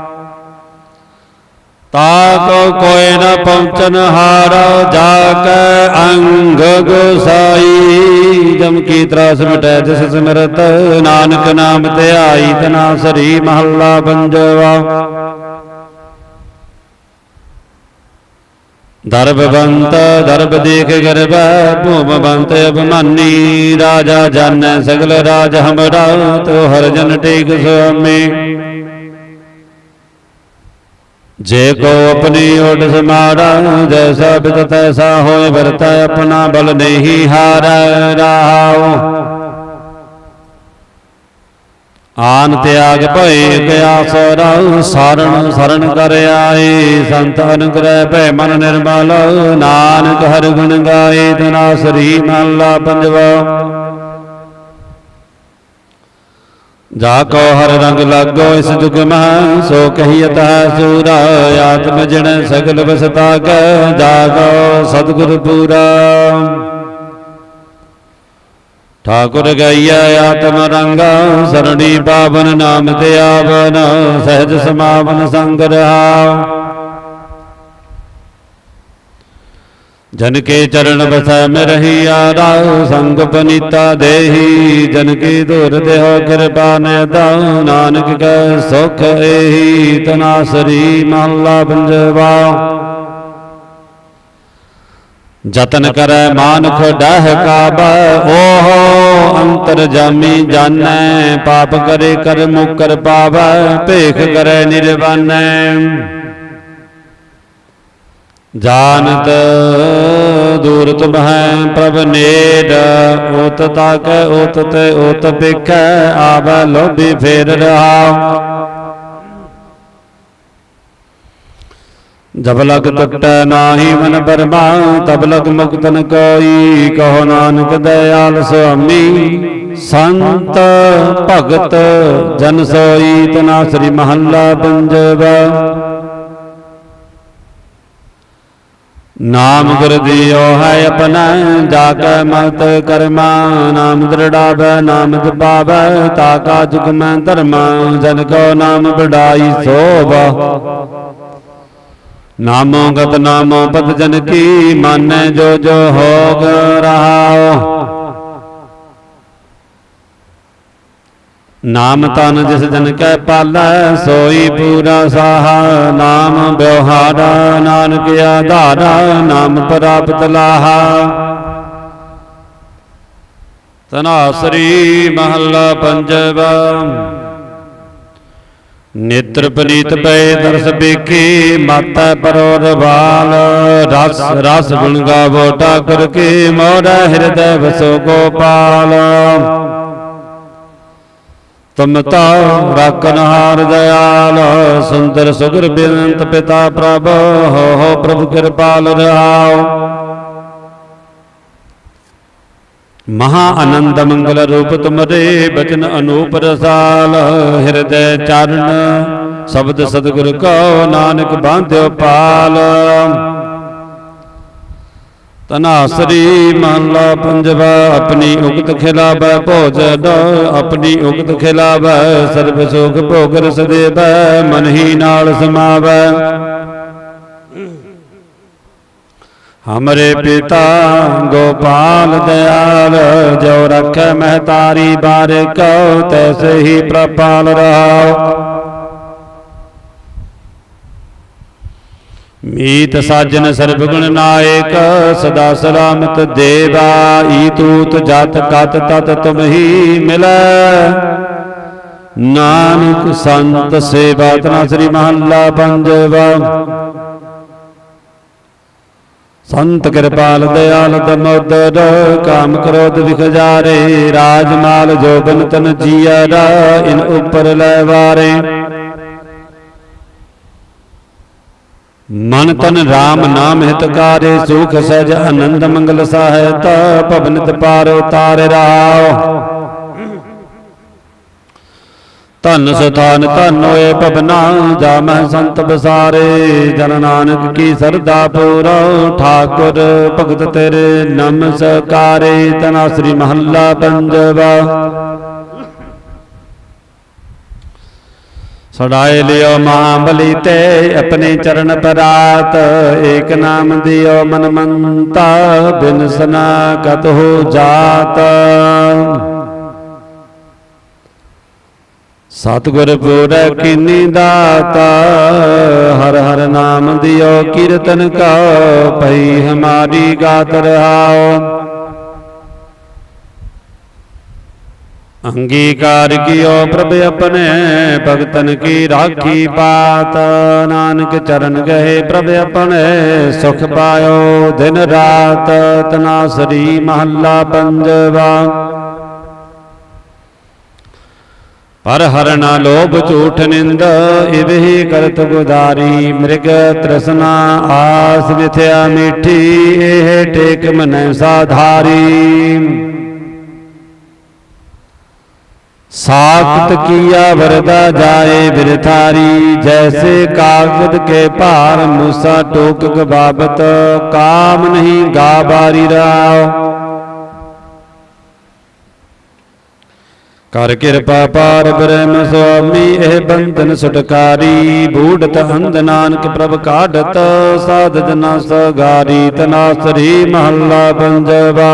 ताको कोई न पहुँचन हारा, जाके अंग गोसाई। जम की त्रास मिटै जिस सिमरत, नानक नाम ते आई। तनासरी महला पंजवा। दर्भवंत दर्भ देख गर्भ, भूमवंत अभिमानी। राजा जान सगल राज हमरा, तो हर जन टेक स्वामी। जे को अपनी ओट समारा, जैसा बित तैसा होए बरता। अपना बल नहीं हारा रहाओ। आन त्याग भय आसरा, सारण शरण कर आए। संत अनुग्रह भय मन निर्मल, नानक हर गुण गाए। तनासरी महला पंजवा। जाको हर रंग लागो इस जुग में, सो कहियत है सूरा। आत्म जन सगल बसता के, जागो सतगुर पूरा। ठाकुर गैया आत्म रंगा, सरणी पावन नाम ते आवन। सहज समावन संग रहा। जन के चरण बसै में रही आरा, संग पनीता देही। जन की दूर देहो कृपा नेता, नानक के सुख एही। तनासरी महला पंजवा। जतन करे मानख डह काबा, ओहो अंतर जामी जानै। पाप करे कर मुकर पावै, भेख करे निर्वानै। जानत दूर तुम है प्रभ नेड़, ओत ताक ओत ते ओत बिख। आवै लोभी फेर रहा। जब लग टुट नाही मन बरमा, तब लग मुक्तन कोई। कहो नानक दयाल स्वामी, संत भगत जन सोई। तनासरी महला पंजवा। नाम गुर दियो है अपना, जाके मत कर्मा। नाम दृढ़ावै नाम जपावै, ताका जुग में धर्मा। जन को नाम बढ़ाई शोभा, नामो गत नामो पद जन की। माने जो जो होग रहाओ। नाम तन जिस जन कै पालै, सोई पूरा साहा। नाम ब्यवहारा नानक आधारा, नाम प्राप्त लाहा। ਧਨਾਸਰੀ ਮਹੱਲਾ ਪੰਜਵਾ। ਨੇਤਰ ਪਨੀਤ ਪਏ ਦਰਸ ਵੇਖੇ, ਮਾਤਾ ਪਰੋਰਵਾਲ ਰਸ ਰਸ ਗੁਣ ਗਾਵੋ ਠਾਕੁਰ ਕੇ, ਮੋਰਾ ਹਿਰਦੈ ਵਸੋ ਗੋਪਾਲ। ਤੁਮ ਤਾ ਰਾਖਨਹਾਰ ਦਇਆਲ, ਸੁੰਦਰ ਸੁਗਰ ਬੇਅੰਤ ਪਿਤਾ ਪ੍ਰਭ, ਹੋ ਪ੍ਰਭੁ ਕਿਰਪਾਲ ਰਹਾਉ। ਮਹਾ ਆਨੰਦ ਮੰਗਲ ਰੂਪ ਤੁਮਰੇ, ਬਚਨ ਅਨੂਪ ਰਸਾਲ। ਹਿਰਦੈ ਚਾਰਨ ਸ਼ਬਦ ਸਤਿਗੁਰ ਕਉ, ਨਾਨਕ ਬਾਂਧਿਓ ਪਾਲ। ਧਨਾਸਰੀ ਮਹੱਲਾ ਪੰਜਵਾ। ਆਪਣੀ ਉਗਤ ਖਿਲਾਵੈ ਭੋਜਨ, ਆਪਣੀ ਉਗਤ ਖਿਲਾਵੈ ਸਰਬ ਸੁਖ ਭੋਗ ਰਸ ਦੇਵੈ, ਮਨ ਹੀ ਨਾਲ ਸਮਾਵੈ। ਹਮਰੇ ਪਿਤਾ ਗੋਪਾਲ ਦਇਆਲ, ਜੋ ਰਖੈ ਮਹਤਾਰੀ ਬਾਰਿਕ, ਤੈਸੇ ਹੀ ਪ੍ਰਪਾਲ ਰਹਾਉ। ਮੀਤ ਸਾਜਨ ਸਰਬ ਗੁਣ ਨਾਇਕ, ਸਦਾ ਸਲਾਮਤ ਦੇਵਾ। ਈ ਤੂਤ ਜਤ ਕਤ ਤਤ ਤੁਮ ਹੀ ਮਿਲੈ, ਨਾਨਕ ਸੰਤ ਸੇਵਾ। ਧਨਾਸਰੀ ਮਹੱਲਾ ਪੰਜਵਾ। ਸੰਤ ਕਿਰਪਾਲ ਦਇਆਲ ਦਮੋਦਰ, ਕਾਮ ਕ੍ਰੋਧ ਵਿਖਜਾਰੇ। ਰਾਜ ਮਾਲ ਜੋਬਨ ਤਨ ਜੀਅਰਾ, ਇਨ ਉਪਰ ਲੈ ਵਾਰੇ। ਮਨ ਤਨ ਰਾਮ ਨਾਮ ਹਿਤਕਾਰੇ, ਸੁਖ ਸਹਿਜ ਆਨੰਦ ਮੰਗਲ ਸਾਹਿਤ। ਭਵਨਿਤ ਪਾਰ ਉਤਾਰੇ ਰਾਉ, ਧਨ ਸਥਾਨ ਧਨ ਹੋਏ ਭਵਨਾ। ਜਾਮਹਿ ਸੰਤ ਬਸਾਰੇ, ਜਨ ਨਾਨਕ ਕੀ ਸਰਦਾ ਪੂਰਾ। ਠਾਕੁਰ ਭਗਤ ਤੇਰੇ ਨਮਸਕਾਰੇ। ਧਨਾਸਰੀ ਮਹੱਲਾ ਪੰਜਵਾ। ਛੁਡਾਏ ਲਿਓ ਮਹਾਬਲੀ ਤੇ, ਆਪਣੇ ਚਰਨ ਪਰਾਤ। ਏਕ ਨਾਮ ਦਿਓ ਮਨ ਮੰਤਾ, ਬਿਨ ਸਨਾ ਕਤ ਹੋ ਜਾਤ। ਸਤਿਗੁਰ ਪੂਰੈ ਕੀਨੀ ਦਾਤਾ, ਹਰ ਹਰ ਨਾਮ ਦਿਓ ਕੀਰਤਨ ਕਉ। ਭਈ ਹਮਾਰੀ ਗਾਤ ਰਹਾਉ। ਅੰਗੀਕਾਰ ਕੀਓ ਪ੍ਰਭ ਆਪਣੇ, ਭਗਤਨ ਕੀ ਰਾਖੀ ਬਾਤ। ਨਾਨਕ ਚਰਨ ਗਏ ਪ੍ਰਭ ਆਪਣੇ, ਸੁਖ ਪਾਇਓ ਦਿਨ ਰਾਤ। ਧਨਾਸਰੀ ਮਹੱਲਾ ਪੰਜਵਾ। ਪਰ ਹਰ ਨਾ ਲੋਭ ਝੂਠ ਨਿੰਦ, ਇਵਹਿ ਕਰਤ ਗੁਦਾਰੀ। ਮ੍ਰਿਗ ਤ੍ਰਿਸ਼ਨਾ ਆਸ ਮਿਥਿਆ ਮੀਠੀ, ਇਹ ਟੇਕ ਮਨੈ ਸਾਧਾਰੀ। ਸਾਖਤ ਕੀਆ ਵਰਦਾ ਜਾਏ ਬਿਰਥਾਰੀ, ਜੈਸੇ ਕਾਗਦ ਕੇ ਭਾਰ ਮੂਸਾ ਟੋਕ ਗਬਾਬਤ। ਕਾਮ ਨਹੀਂ ਗਾ ਬਾਰੀ ਰਾਉ, ਕਰ ਕਿਰਪਾ ਪਾਰ ਬ੍ਰਹਮ ਸੁਆਮੀ। ਇਹ ਬੰਧਨ ਛੁਟਕਾਰੀ, ਬੂਢਤ ਅੰਧ ਨਾਨਕ ਪ੍ਰਭ ਕਾਢਤ। ਸਾਧ ਜਨਾ ਸਗਾਰੀ। ਧਨਾਸਰੀ ਮਹੱਲਾ ਪੰਜਵਾ।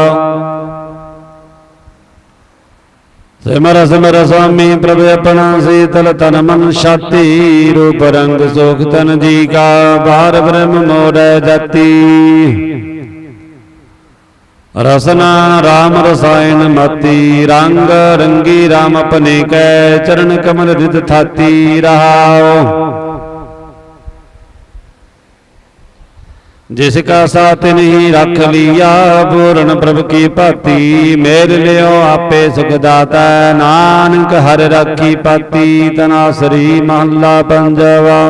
ਸਿਮਰ ਸਿਮਰ ਸੁਆਮੀ ਪ੍ਰਭ ਆਪਣਾ, ਸੀਤਲ ਤਨ ਮਨ ਛਾਤੀ। ਰੂਪ ਰੰਗ ਸੋਖ ਤਨ ਜੀ ਕਾ, ਬਾਰ ਬ੍ਰਹਮ ਮੋਰੈ ਜਾਤੀ। ਰਸਨਾ ਰਾਮ ਰਸਾਇਣ ਮਤੀ, ਰੰਗ ਰੰਗੀ ਰਾਮ ਆਪਣੇ ਕੈ। ਚਰਨ ਕਮਲ ਰਿਦ ਥਾਤੀ ਰਹਾਉ। ਜਿਸ ਕਾ ਸਾਥ ਨਹੀਂ ਰੱਖ ਲੀਆ, ਪੂਰਨ ਪ੍ਰਭ ਕੀ ਭਾਤੀ। ਮੇਰ ਲਿਓ ਆਪੇ ਸੁਖ ਦਾਤਾ, ਨਾਨਕ ਹਰਿ ਰਾਖੀ ਪਾਤੀ। ਧਨਾਸਰੀ ਮਹੱਲਾ ਪੰਜਵਾ।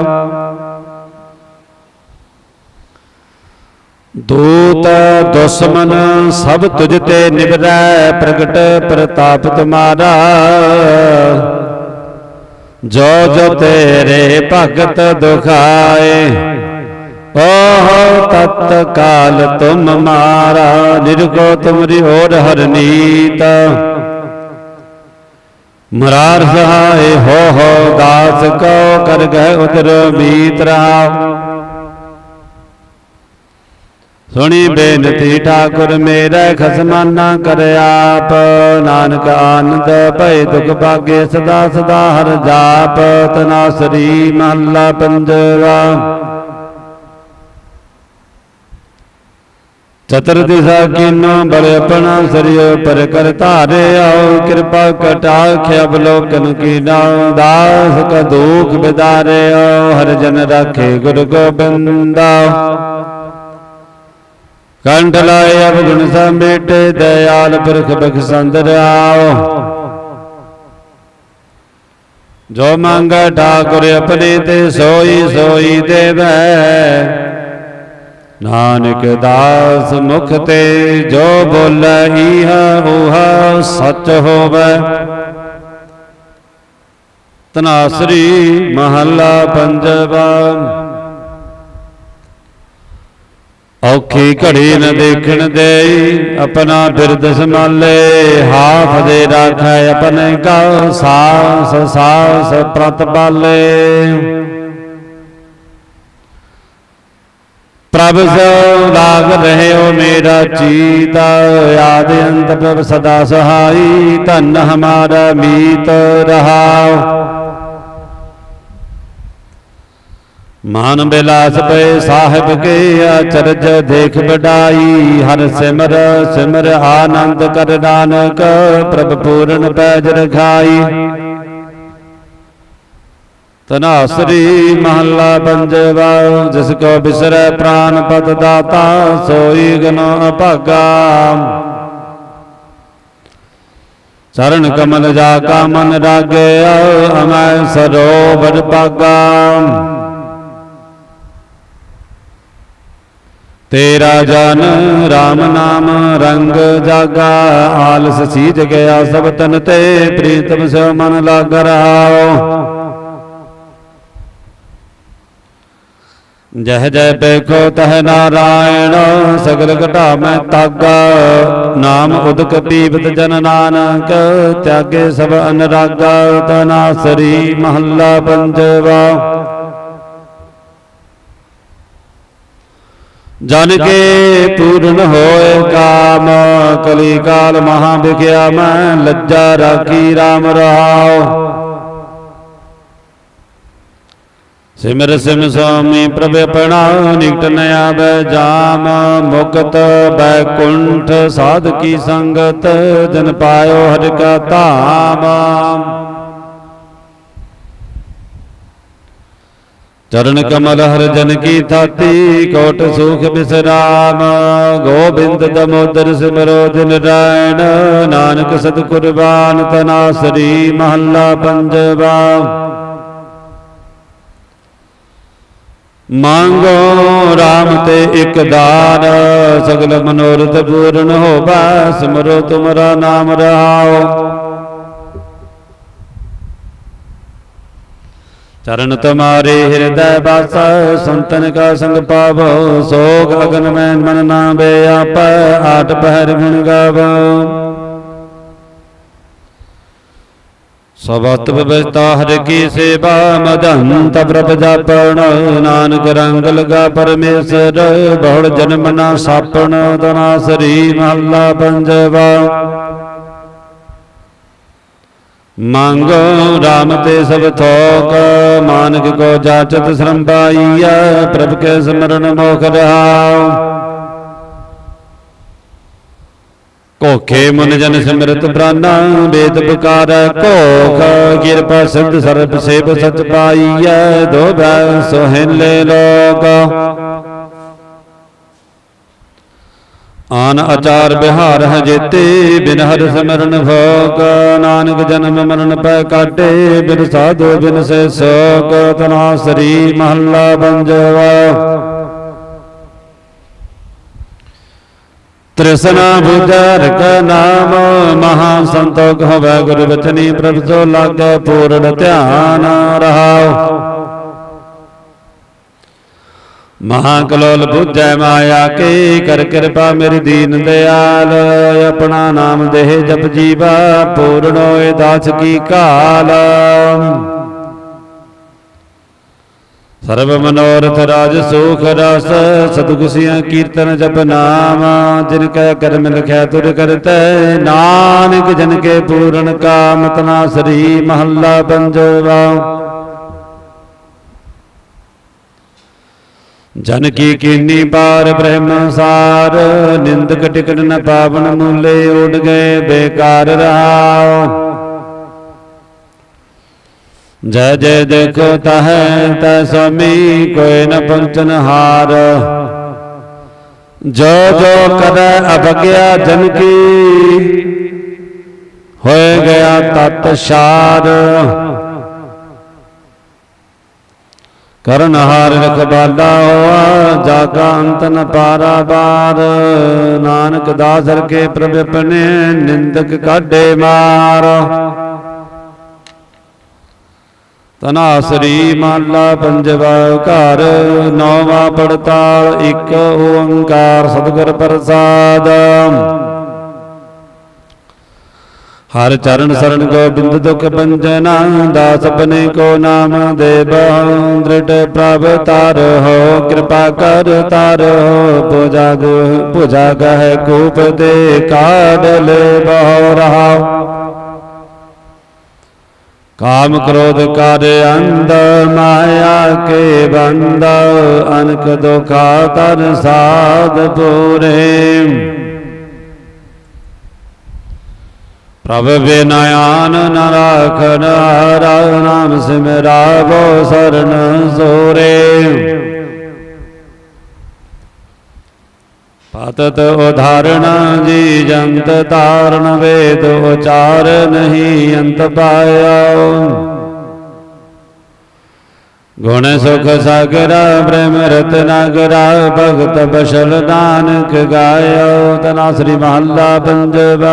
ਦੂਤ ਦੁਸ਼ਮਨ ਸਭ ਤੁਝ ਤੇ ਨਿਵਰੈ, ਪ੍ਰਗਟ ਪ੍ਰਤਾਪ ਤੁਮਾਰਾ। ਜੋ ਜੋ ਤੇਰੇ ਭਗਤ ਦੁਖਾਏ, ਓਹ ਤਤ ਕਾਲ ਤੁਮ ਮਾਰਾ। ਨਿਰਗੋ ਤੁਮਰੀ ਓਰ ਹਰਨੀਤ, ਮਰਾਰ ਸਹਾਏ ਹੋ ਦਾਸ ਕੋ। ਕਰ ਗਏ ਉਦਰ ਮੀਤ ਰਾਮ, ਸੁਣੀ ਬੇਨਤੀ ਠਾਕੁਰ ਮੇਰੇ। ਖਸਮਾਨਾ ਕਰ ਆਪ, ਨਾਨਕ ਆਨੰਦ ਭਏ ਦੁਖ ਭਾਗੇ। ਸਦਾ ਸਦਾ ਹਰ ਜਾਪ। ਧਨਾਸਰੀ ਮਹੱਲਾ ਪੰਜਵਾ। चतुर दिशा कीनो बल अपना सरियो पर कर धारे आओ कृपा कटाक्ष अवलोकन की दास का दुख बिदारे आओ हर जन राखे गुरु गोबिंदा कंठ लाए अवगुण समेटे दयाल पुरख बख्शंदर आओ जो मांगा ठाकुर अपने ते सोई सोई देवै नानक दास मुख ते जो बोले इहा उहा सच होवे। तनासरी महला पंजवा। औखी घड़ी न देखण दे अपना बिरद संभाले हाथ दे राखै अपने का सास सास प्रत पाले। प्रभ सो लाग रहे हो मेरा चीता याद अंत प्रभ सदा सहाई धन हमारा मीत रहा। मान बिलास पे साहिब के अचरज देख बढ़ाई हर सिमर सिमर आनंद कर नानक प्रभ पूर्ण पैज रखाई। तनासरी महला पंजवा। जिसको बिसरै प्राण पद दाता सोई गनो अभागा। चरण कमल जाका मन रागे अमय सरोवर पागा। तेरा जन राम नाम रंग जागा आलस सीज गया सब तन ते प्रीतम से मन लाग रहाओ। जह जय पेखो तह नारायण सगल घटा मैं तागा। नाम उदक पीबत जन नानक त्यागे सब अनुरागा। तनासरी महला पंजवा। जन के पूर्ण होए काम कली काल महा बिख्या मैं लज्जा राखी राम रहाओ। सिमर सिम स्वामी प्रभ अपना निकट नया जाम मुक्त बैकुंठ साध की संगत जन पायो हर का धाम। चरण कमल हर जन की थाती कोट सुख विश्राम। गोबिंद दमोदर सिमरो दिन रायण नानक सत कुर्बान। तनासरी महला पंजवा। मांगो राम ते एक दान सगल मनोरथ पूर्ण होवा। सिमरो तुमरा नाम रहाओ। चरण तुम्हारे हृदय बासा संतन का संग पावो। सोग अगन में मन ना बेआप आठ पहर गुण गावो। सबत व्यवस्था हर की सेवा मदंत प्रभ जापण। नानक रंग लगा परमेश्वर बहुड़ जन्म ना सापण। तनासरी महला पंजवा। मांगो राम ते सब थोक मानक को जाचत श्रम पाइया। प्रभ के स्मरण मोख रहाओ। कोखे मुन जन सिमरत प्राणा वेद पुकार कोख। कृपा सिद्ध सर्प सेव सच पाइय दो सोहेले लोक। आन आचार बिहार है जेते बिन हर सिमरन भोग। नानक जन्म मरण पै काटे बिन साधु बिन से शोक। तनासरी महला पंजवा। तृष्णा बुझर का नाम महासंतोख हवै गुरु बचनी प्रभ सो लागे पूर्ण ध्यान रहाओ। महाकलोल बुझै माया के कर कृपा मेरी दीन दयाल। अपना नाम देह जप जीवा पूर्ण होए दास की काल। सर्व मनोरथ राज सुख रस सतगुसियां कीर्तन जप नाम। जिनका कर्म लिखै तुर करते नानक जन के पूर्ण काम। तनासरी महला पंजवा। जन की कीनी पार ब्रह्म सार, निंदक टिकट न पावन मूले, उड़ गए बेकार रहाओ। जय जय देखो तह तय स्वामी, कोई न पंचन हार। जो जो करे अवज्ञा जन की, होए गया तत् सार। करनहार रखबाला होआ, जाका अंत न पारा बार। नानक दास हर के प्रभ अपने, निंदक काढे मार। तनासरी माला पंजवा घर, नौवा पड़ताल एक ओंकार। सतगुर प्रसाद हर चरण शरण गोबिंद दुख भंजना, दास अपने को नाम दे दृढ़ प्रभ तार हो। कृपा कर तार हो, भुजा गह कूप दे काढ़ ले बहु रहा। काम क्रोध कार्य अंध, माया के बंद। अनक दुखा तर साध पूरे, प्रभ विनयान न राखन हारा। नाम सिमरावो शरण सोरे, पतत उदाहरण जी जंत तारण। वेद उचार नहीं अंत पाया, गुण सुख सागरा ब्रह्म रत्नागरा। भगत बशल नानक गायो, तनासरी महला पंजवा।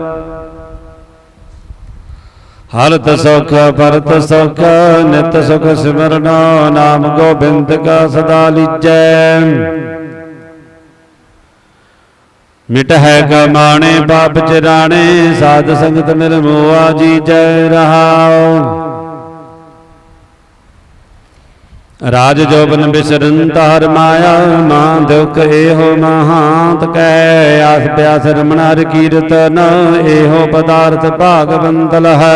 हरत सुख भरत सुख, नित सुख सिमरना। नाम गोबिंद का सदा लीजै, मिट है कमाणे पाप चिराणे। साध संगत मिल मोआ जी जय रहाओ। राज जोबन बिसरन तार माया, मां दुख एहो महांत कै। आस प्यास रमण हर कीरतन, एहो पदार्थ भागवंत है।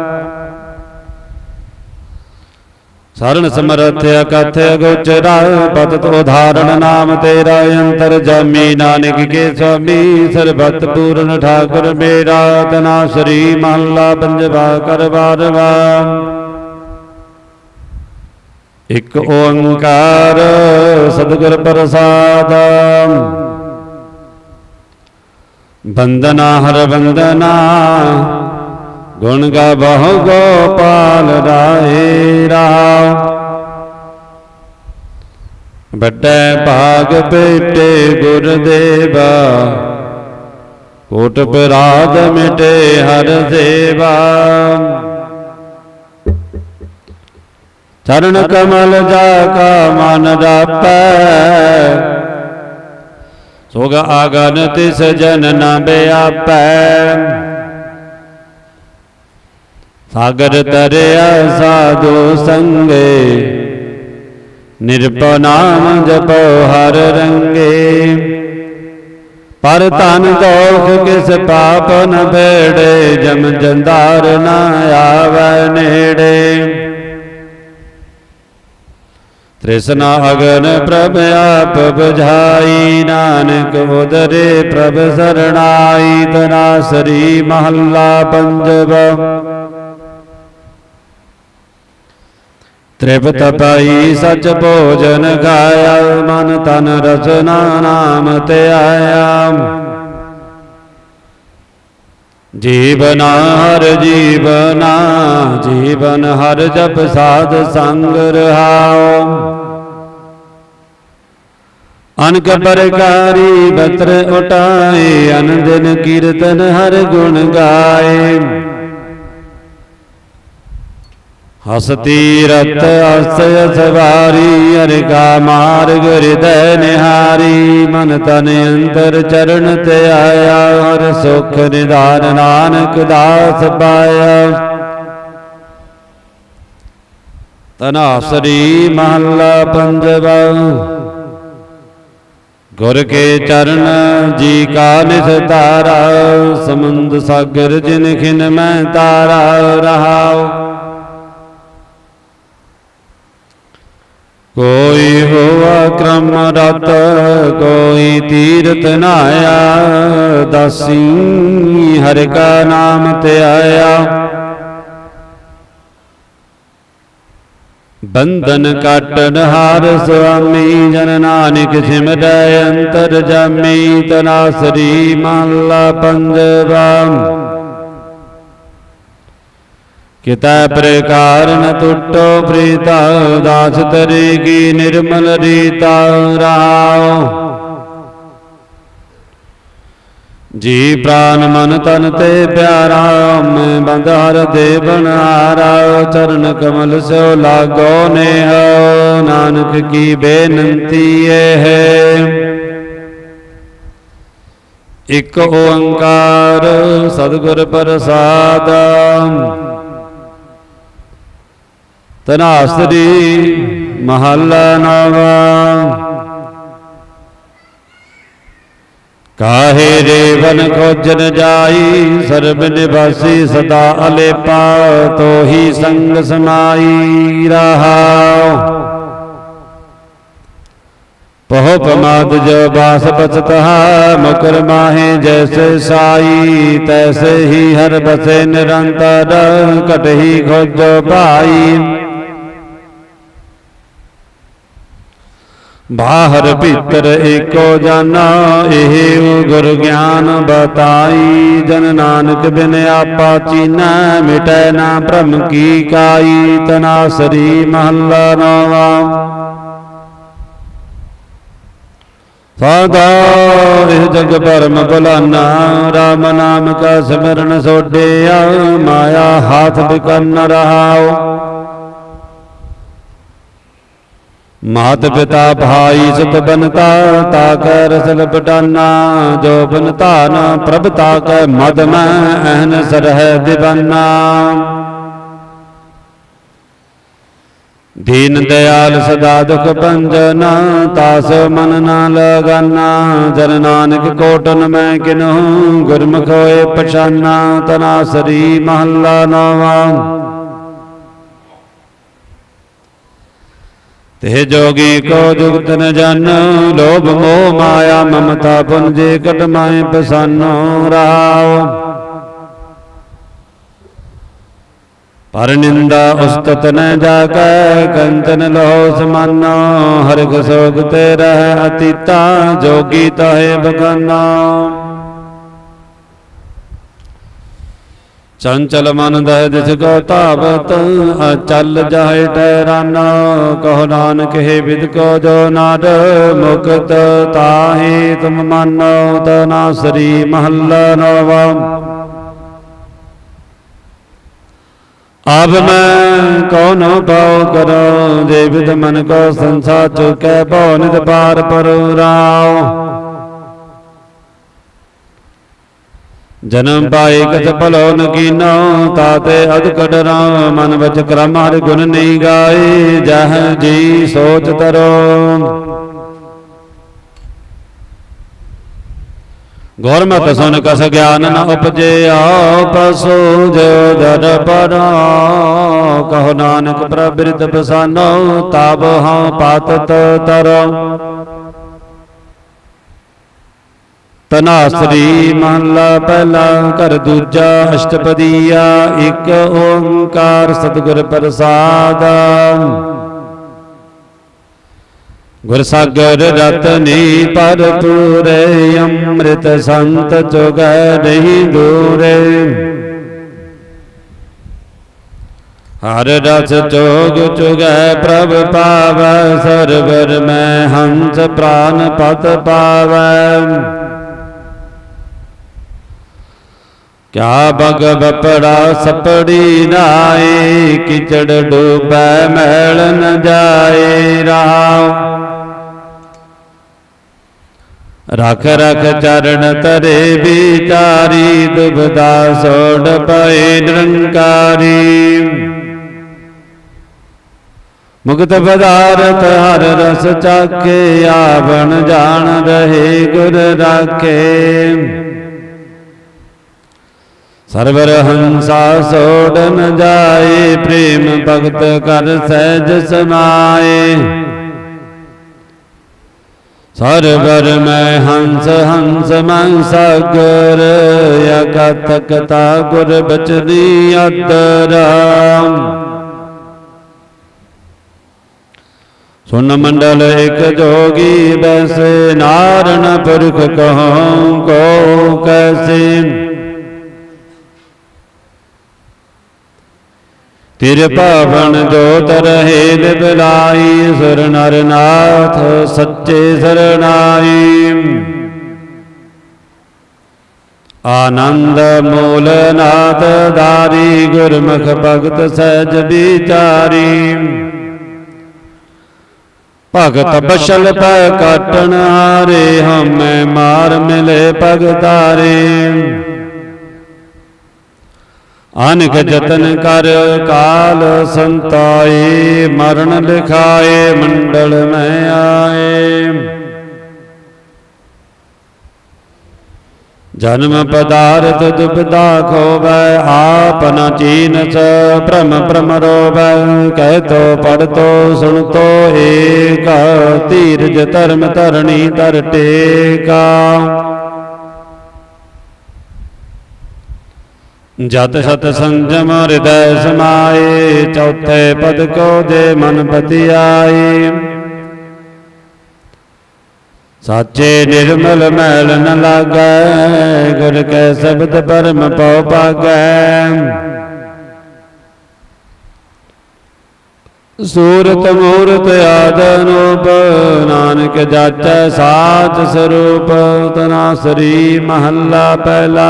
शरण समर्थ अकथ गोचरा, पतत उदाहरण नाम तेरा। अंतर जामी नानक के स्वामी, सर्वत पूर्ण ठाकुर मेरा। तनासरी महला पंजवा कर बारवा। एक ओंकार सतगुर प्रसाद, वंदना हर वंदना। गुण गावहु गोपाल राहे राव। बड़े भाग पेटे गुरदेवा, कोट पराध मिटे हर सेवा। चरण कमल जाका मन रापै, सोग आगन तिस जन न व्यापै। सागर तरिया साधु संगे, निर्भय नाम जपो हर रंगे। पर तन दोख किस पाप न भेड़े, जम जंदार न आवे नेड़े। तृष्णा अगन प्रभ आप बुझाई, नानक उदरे प्रभ शरणाई। तनासरी महला पंजवा। तृप्त पाई सच भोजन खाया, मन तन रसना नाम ते आया। जीवना हर जीवना, जीवन हर जप साध संग रहाओ। अनक प्रकारी बत्र उठाए, अनदिन कीर्तन हर गुण गाए। हसती रत हसय सवारी, हर का मार्ग हृदय निहारी। मन तन अंतर चरण ते आया, हर सुख निधान नानक दास पाया। तनासरी महला पंजवा। गुर के चरण जी का निस्तारा, समुंद सागर जिन खिन मैं तारा रहाओ। कोई हुआ क्रम रत कोई तीरथ नाया, दासी हरि का नाम त्याया। बंधन काटन हार स्वामी, जन नानक सिमरै अंतर जामी। तनासरी महला पंजवा। कितै प्रकार न टूटो प्रीता, दास तरेगी निर्मल रीता। राव जी प्राण मन तन ते प्यारा, मैं बंद हर देवन हारा। चरण कमल सो लागो नेह, नानक की बेनंती ये है। एक ओंकार सतगुर प्रसाद, तनासरी महला नवा। काहे रेवन खोजन जाई, सर्ब निवासी सदा अलेपा। तो ही संग समाई रहा, पहो प्रमाद जो बास बचतहा। मकर माहे जैसे साई, तैसे ही हर बसे निरंतर। कटही खोजो पाई, बाहर भीतर एको जाना। एहि गुर ज्ञान बताई, जन नानक बिन आपा चीना। मिटै ना भ्रम की काई, तनासरी महला नवा। सदा इह जग भरम भुलाना, राम नाम का सिमरन सोढिया। माया हाथ बिकन रहाओ, मात पिता भाई सुत बनता। ताकै रसल पटाना, जो बनता न प्रभ ताकै। मद में अहन सरह दीवाना, दीन दयाल सदा दुख भंजना। तास मन न लगाना, जन नानक कोटन में किन्हूं। गुरमुख होए पछाना, तनासरी महला नवा। ते जोगी को जुगत न जानो, लोभ मोह माया ममता पुंजे। कट माए पसानो राव, पर निंदा उस्तत न जाकै। कंचन लोह समानो, हर सोग ते रह अतीता। जोगी ताहे बगाना, चंचल मन दह दिस को तावत। अचल जाए ठहराना, कहो नानक हे विद को जो नार। मुक्त ताहि तुम मानो, तनासरी महला नवा। अब मैं कौन पाओ करो, जे विद मन को संसार चुकै। बहु नित पार पर राव, जन्म पाए कछ भलो न कीनो। ताते अध कटरा, मन बच क्रम हर गुण नहीं गाए। जह जी सोच तरो, घोर मत सुन कस ज्ञान न उपजे। आओ पशु जो दर पर, कहो नानक प्रवृत बसानो। ताब हाँ पातत तरो, तनासरी महला पहला। कर दूजा अष्टपदिया, एक ओंकार सतगुर प्रसाद। गुर सागर रतनी भरपूरे, अमृत संत चुगै नहीं दूरे। हर रस जोग चुगै प्रभ पावै। सरवर में हंस प्राण पत पावै। क्या बग बपड़ा सपड़ी नाए, किचड़ डूबै मैल न जाए। राव रख रख चरण तरे विचारी। दुबदा सोड़ पाए निरंकारी। मुक्त पदारथ हर रस चाखे। आवण जान रहे गुर राखे। सरवर हंसा सोड़ न जाए। प्रेम भगत कर सहज समाए। ਸਰਵਰ ਮੈਂ ਹੰਸ ਹੰਸ ਮੈਂ ਸਾਗਰ ਅਕਤ ਕਤਾ ਗੁਰ ਬਚਨੀ ਅਦਰਾ ਸੁਨ ਮੰਡਲ ਇਕ ਜੋਗੀ ਬੈਸੇ ਨਾਰਨ ਪੁਰਖ ਕਹਉ ਕੋ ਕੈਸੇ ਤਿਰ ਪਾਵਨ ਜੋਤ ਰਹੇ ਨਿਬਲਾਈ ਸੁਰ ਨਰ ਨਾਥ ਸੱਚੇ ਸਰਨਾਈ ਆਨੰਦ ਮੂਲ ਨਾਥ ਧਾਰੀ ਗੁਰਮੁਖ ਭਗਤ ਸਹਿਜ ਵਿਚਾਰੀ ਭਗਤ ਬਸ਼ਲ ਪੈ ਕਾਟਣ ਹਾਰੇ ਹਮੈ ਮਾਰ ਮਿਲੇ ਭਗਤਾਰੇ ਅਨਕ ਜਤਨ ਕਰ ਕਾਲ ਸੰਤਾਏ ਮਰਨ ਲਿਖਾਏ ਮੰਡਲ ਮੈਂ ਆਏ ਜਨਮ ਪਦਾਰਥ ਦੁਬਿਧਾ ਖੋਵੈ ਆਪ ਨ ਚੀਨਸ ਭ੍ਰਮ ਭ੍ਰਮ ਰੋਵੈ ਕਹਿ ਤੋ ਪੜ ਤੋ ਸੁਣ ਤੋ ਏਕ ਧੀਰਜ ਧਰਮ ਧਰਣੀ ਧਰ ਟੇਕਾ ਜਤ ਸਤ ਸੰਜਮ ਹਿਰਦੈ ਸਮਾਏ ਚੌਥੇ ਪਦ ਕੋ ਜੇ ਮਨ ਪਤਿਆਏ ਸਾਚੇ ਨਿਰਮਲ ਮੈਲ ਨ ਲਾਗੈ ਗੁਰ ਕੈ ਸ਼ਬਦ ਪਰਮ ਪਉ ਪਾਗੈ ਸੂਰਤ ਮੂਰਤ ਆਦ ਅਨੂਪ ਨਾਨਕ ਜਾਚੈ ਸਾਚ ਸਰੂਪ ਤਨਾਸਰੀ ਮਹੱਲਾ ਪਹਿਲਾ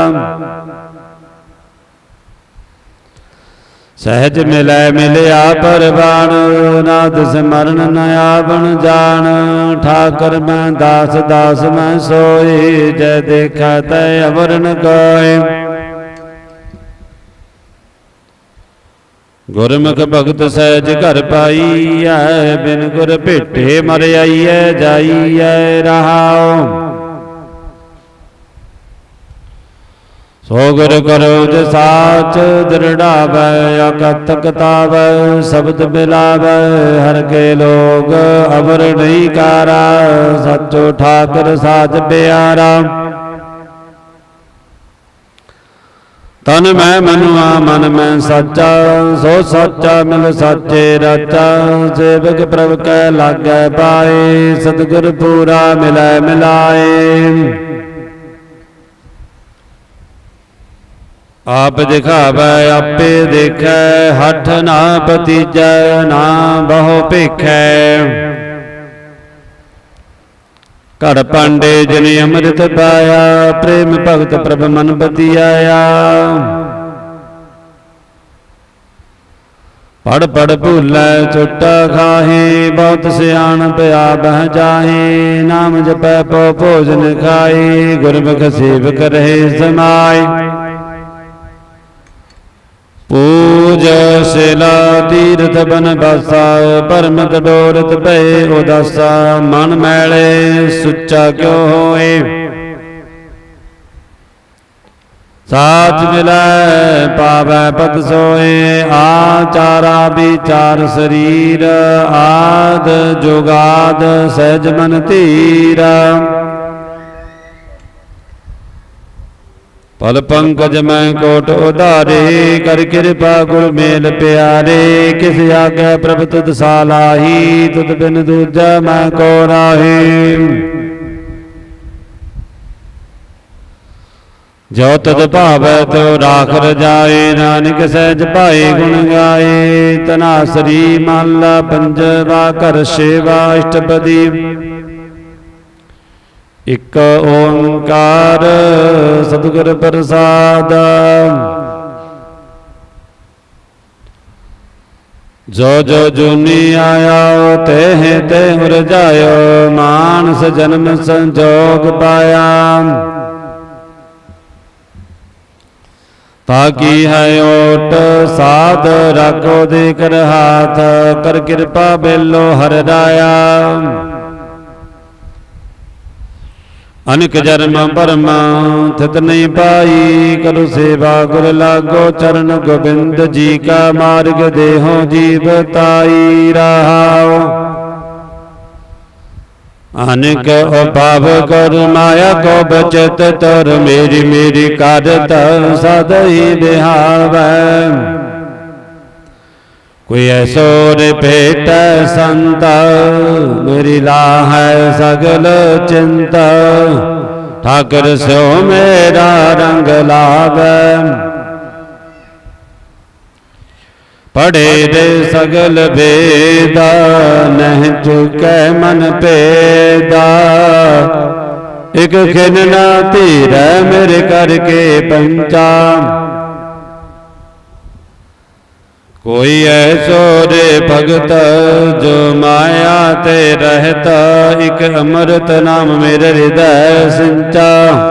ਸਹਿਜ ਮਿਲੈ ਮਿਲਿਆ ਪਰਵਾਣ ਨਾਦ ਸਿਮਰਨ ਨ ਆਵਣ ਜਾਣ ਠਾਕਰ ਮੈਂ ਦਾਸ ਦਾਸ ਮੈਂ ਸੋਈ ਜੈ ਦੇਖਾ ਤੈ ਅਵਰ ਨ ਕੋਇ ਗੁਰਮੁਖ ਭਗਤ ਸਹਿਜ ਘਰ ਪਾਈਐ ਬਿਨ ਗੁਰ ਭੇਟੇ ਮਰ ਆਈਐ ਜਾਈਐ ਰਹਾਉ ਸੋ ਗੁਰ ਕਰੋ ਜੇ ਸਾਚ ਦ੍ਰਿੜਾਵੈ ਅਕਤ ਕਤਾਵੈ ਸ਼ਬਦ ਮਿਲਾਵੈ ਹਰ ਕੇ ਲੋਗ ਅਵਰ ਨਹੀਂ ਕਾਰਾ ਸਚੋ ਠਾਕਰ ਸਾਚ ਪਿਆਰਾ ਤਨ ਮੈਂ ਮਨੁਆ ਮਨ ਮੈਂ ਸਾਚਾ ਸੋ ਸਾਚਾ ਮਿਲ ਸਾਚੇ ਰਾਚਾ ਸੇਵਕ ਪ੍ਰਭ ਕੈ ਲਾਗੈ ਪਾਏ ਸਤਿਗੁਰ ਪੂਰਾ ਮਿਲੈ ਮਿਲਾਏ ਆਪ ਦਿਖਾਵੈ ਆਪੇ ਦੇਖੈ ਹਠ ਨਾ ਭਤੀਜੈ ਨਾ ਬਹੁ ਭੇਖੈ ਘੜ ਪਾਂਡੇ ਜਿਨ ਅੰਮ੍ਰਿਤ ਪਾਇਆ ਪ੍ਰੇਮ ਭਗਤ ਪ੍ਰਭ ਮਨ ਬਧਿਆਇਆ ਪੜ ਪੜ ਭੂਲੈ ਛੋਟਾ ਖਾਹੀ ਬਹੁਤ ਸਿਆਣ ਪਿਆ ਬਹਿ ਜਾਹੀ ਨਾਮ ਜਪੈ ਪਉ ਭੋਜਨ ਖਾਈ ਗੁਰਮੁਖ ਸੇਵਕ ਰਹੇ ਸਮਾਈ ਪੂਜ ਸਿਲਾ ਤੀਰਥ ਬਨ ਬਾਸਾ ਪਰਮਤ ਡੋਰਤ ਭਏ ਉਦਾਸਾ ਮਨ ਮੈਲੇ ਸੁੱਚਾ ਕਿਉ ਹੋਏ ਸਾਚ ਮਿਲੈ ਪਾਵੈ ਪਤ ਸੋਏ ਆਚਾਰਾ ਵਿਚਾਰ ਸਰੀਰ ਆਦ ਜੁਗਾਦ ਸਹਿਜ ਮਨ ਧੀਰਾ ਪਲ ਪੰਕਜ ਮੈਂ ਕੋਟ ਉਧਾਰੇ ਕਰ ਕਿਰਪਾ ਗੁਰ ਮੇਲ ਪਿਆਰੇ ਕਿਸ ਆਗੈ ਪ੍ਰਭ ਤੁਧ ਸਾਲਾਹੀ ਤੁਧ ਬਿਨ ਦੂਜਾ ਮੈਂ ਕੋ ਰਾਹੀ ਜੋ ਤਦ ਭਾਵੈ ਤਿਉ ਰਾਖ ਰਜਾਏ ਨਾਨਕ ਸਹਿਜ ਭਾਏ ਗੁਣ ਗਾਏ ਤਨਾਸਰੀ ਮਹਲਾ ਪੰਜਵਾ ਘਰ ਸੇਵਾ ਅਸ਼ਟਪਦੀ ਇਕ ਓੰਕਾਰ ਸਤਿਗੁਰ ਪ੍ਰਸਾਦ ਜੋ ਜੋ ਜੁਨੀ ਆਇਆ ਤੇਹ ਤੇਹ ਰਜਾਇਓ ਮਾਨਸ ਜਨਮ ਸੰਜੋਗ ਪਾਇਆ ਤਾਕੀ ਹੈ ਓਟ ਸਾਧ ਰਾਖੋ ਦੇ ਕਰ ਹਾਥ ਕਰ ਕਿਰਪਾ ਬੇਲੋ ਹਰ ਰਾਇਆ ਅਨਕ ਜਨਮ ਭਰਮ ਥਿਤ ਨਹੀਂ ਪਾਈ ਕਰੁ ਸੇਵਾ ਗੁਰ ਲਾਗੋ ਚਰਨ ਗੋਬਿੰਦ ਜੀ ਕਾ ਮਾਰਗ ਦੇਹੋ ਜੀਵਤਾਈ ਰਹਾਉ अनिक उपाव कर माया को बचत तर मेरी मेरी कारत सदई बिहावै कोई ऐसो रिपेट संत मेरी लाह सगल चिंता ठाकर स्यो मेरा रंग लावै पढ़े दे सगल वेदा नह चुकै मन पेदा एक खिन ना धीरै मेरे करके पंचा कोई ऐसो रे भगत जो माया ते रहता एक अमृत नाम मेरे हृदय सिंचा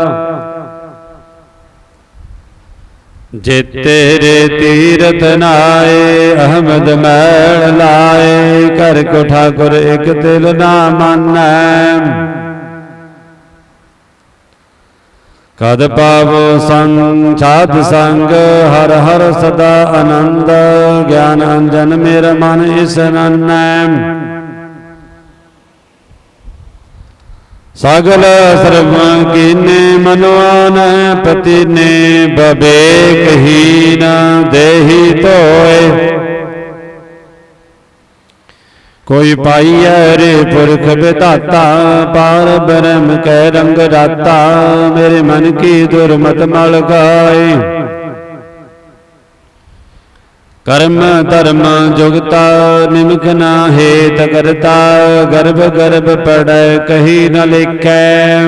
जे तेरे तीरथ नाए अहमद मैल लाए कर को ठाकुर एक तिल ना मानै कद पावो संग साध संग हर हर सदा आनंद ज्ञान अंजन मेरा मन इस नन्नै सगल सर्व कीने मनवान पति ने बबेक हीन देही तोय कोई पाइया रे पुरख बिधाता पार ब्रह्म कै रंग राता मेरे मन की दुर्मत मल गाए कर्म धर्म जुगता निमक ना हेत करता गर्भ गर्भ पढ़ कही न लिखै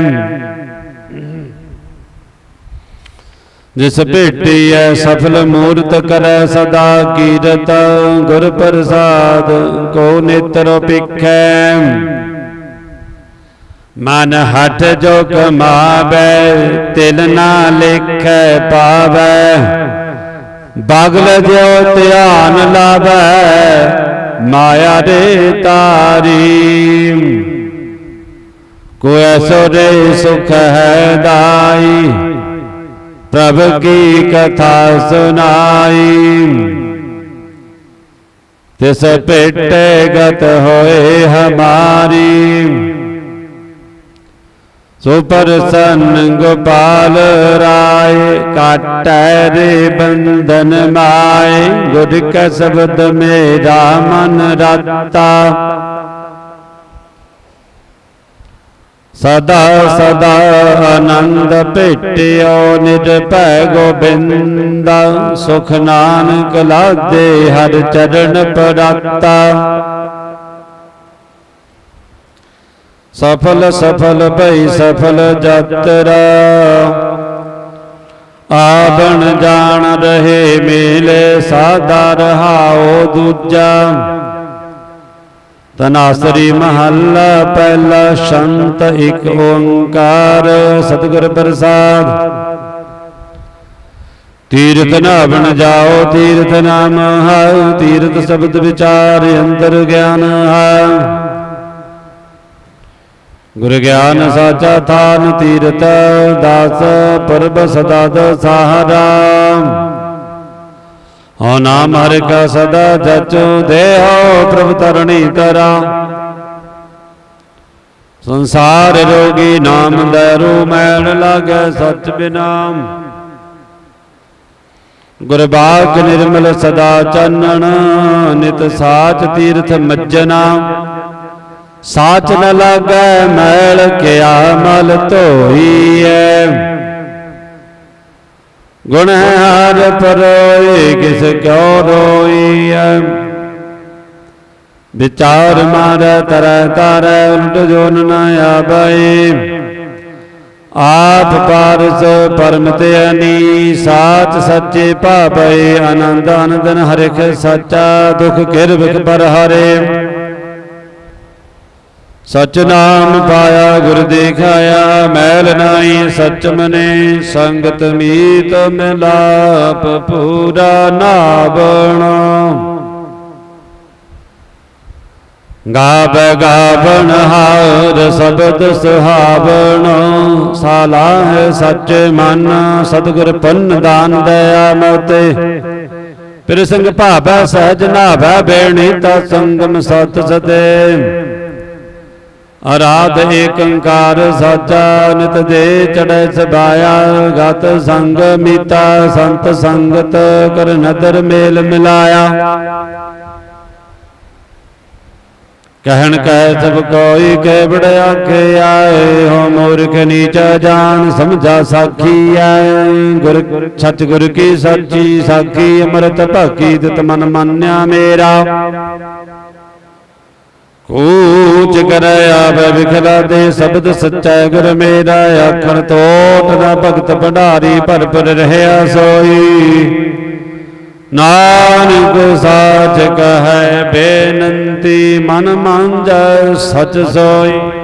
जिस भेटिया सफल मूर्त करे सदा कीरत गुर प्रसाद को नेत्र पिखै मन हठ जो कमावै तिल ना लिखै पावै बागल जो ध्यान लावै माया रे तारी को ऐसो रे सुख है दाई प्रभु की कथा सुनाई तिस पेटे गत होए हमारी सुप्रसन्न गोपाल राय काटै रे बंधन माए गुर के शब्द मेरा मन रता सदा सदा आनंद भेटियो निर्भय गोबिंदा सुख नानक लादे हर चरण पराता सफल सफल भई सफल यात्रा आवन जान रहे मेले सादा रहाओ दूजा तनासरी महला पहला शंत एक ओंकार सतगुर प्रसाद तीर्थ नावन जाओ तीर्थ नाम है तीर्थ शब्द विचार अंतर ज्ञान है गुरु ज्ञान साचा थान तीर्थ दास परब सदा सहारा हो नाम हर का सदा जचो देहो प्रभु तरणी तरा संसार रोगी नाम दैरू मैल लागे सच बिनाम गुरबाग निर्मल सदा चनन नित साच तीर्थ मज्जना साच न लागे मैल क्या मल धोईए गुण हार परोए किस क्यों रोई विचार मार तरह तार उल्ट जोन न आबई आप पारस परम त्यानी साच सच्चे पापई आनंद आनंदन हरिख सच्चा दुख किरबिख पर हरे सच नाम पाया गुर दिखाया मैल नाई सच मने संगत मीत मिलाप पूरा नावण गाव गावण हार शब्द सुहावण साला है सच मन सतगुर पन्न दान दया मोते फिर संग भावै सहज नावै बेणी ता संगम सत सते ਅਰਾਧ ਏਕ ਓੰਕਾਰ ਸਾਚਾ ਨਿਤ ਦੇ ਚੜੈ ਸਬਾਇਆ ਗਤ ਸੰਗ ਮੀਤਾ ਸੰਤ ਸੰਗਤ ਕਰ ਨਦਰ ਮੇਲ ਮਿਲਾਇਆ ਕਹਿਣ ਕਹਿ ਸਭ ਕੋਈ ਕੇਵੜ ਆਖੇ ਆਏ ਹੋ ਮੂਰਖ ਨੀਚ ਜਾਣ ਸਮਝਾ ਸਾਖੀ ਆਏ ਗੁਰ ਸੱਚ ਗੁਰ ਕੀ ਸਾਚੀ ਸਾਖੀ ਅੰਮ੍ਰਿਤ ਭਾਕੀ ਤਿਤ ਮਨ ਮਾਨਿਆ ਮੇਰਾ ਕੂਚ ਕਰੈ ਆਵੇ ਵਿਖਲਾ ਦੇ ਸ਼ਬਦ ਸੱਚਾ ਗੁਰ ਮੇਰਾ ਆਖਣ ਤੋਟ ਨਾ ਭਗਤ ਭੰਡਾਰੀ ਭਰਪੁਰ ਰਹਿਆ ਸੋਈ ਨਾਨਕ ਸਾਚ ਕਹੈ ਬੇਨੰਤੀ ਮਨ ਮੰਜੈ ਸਚ ਸੋਈ।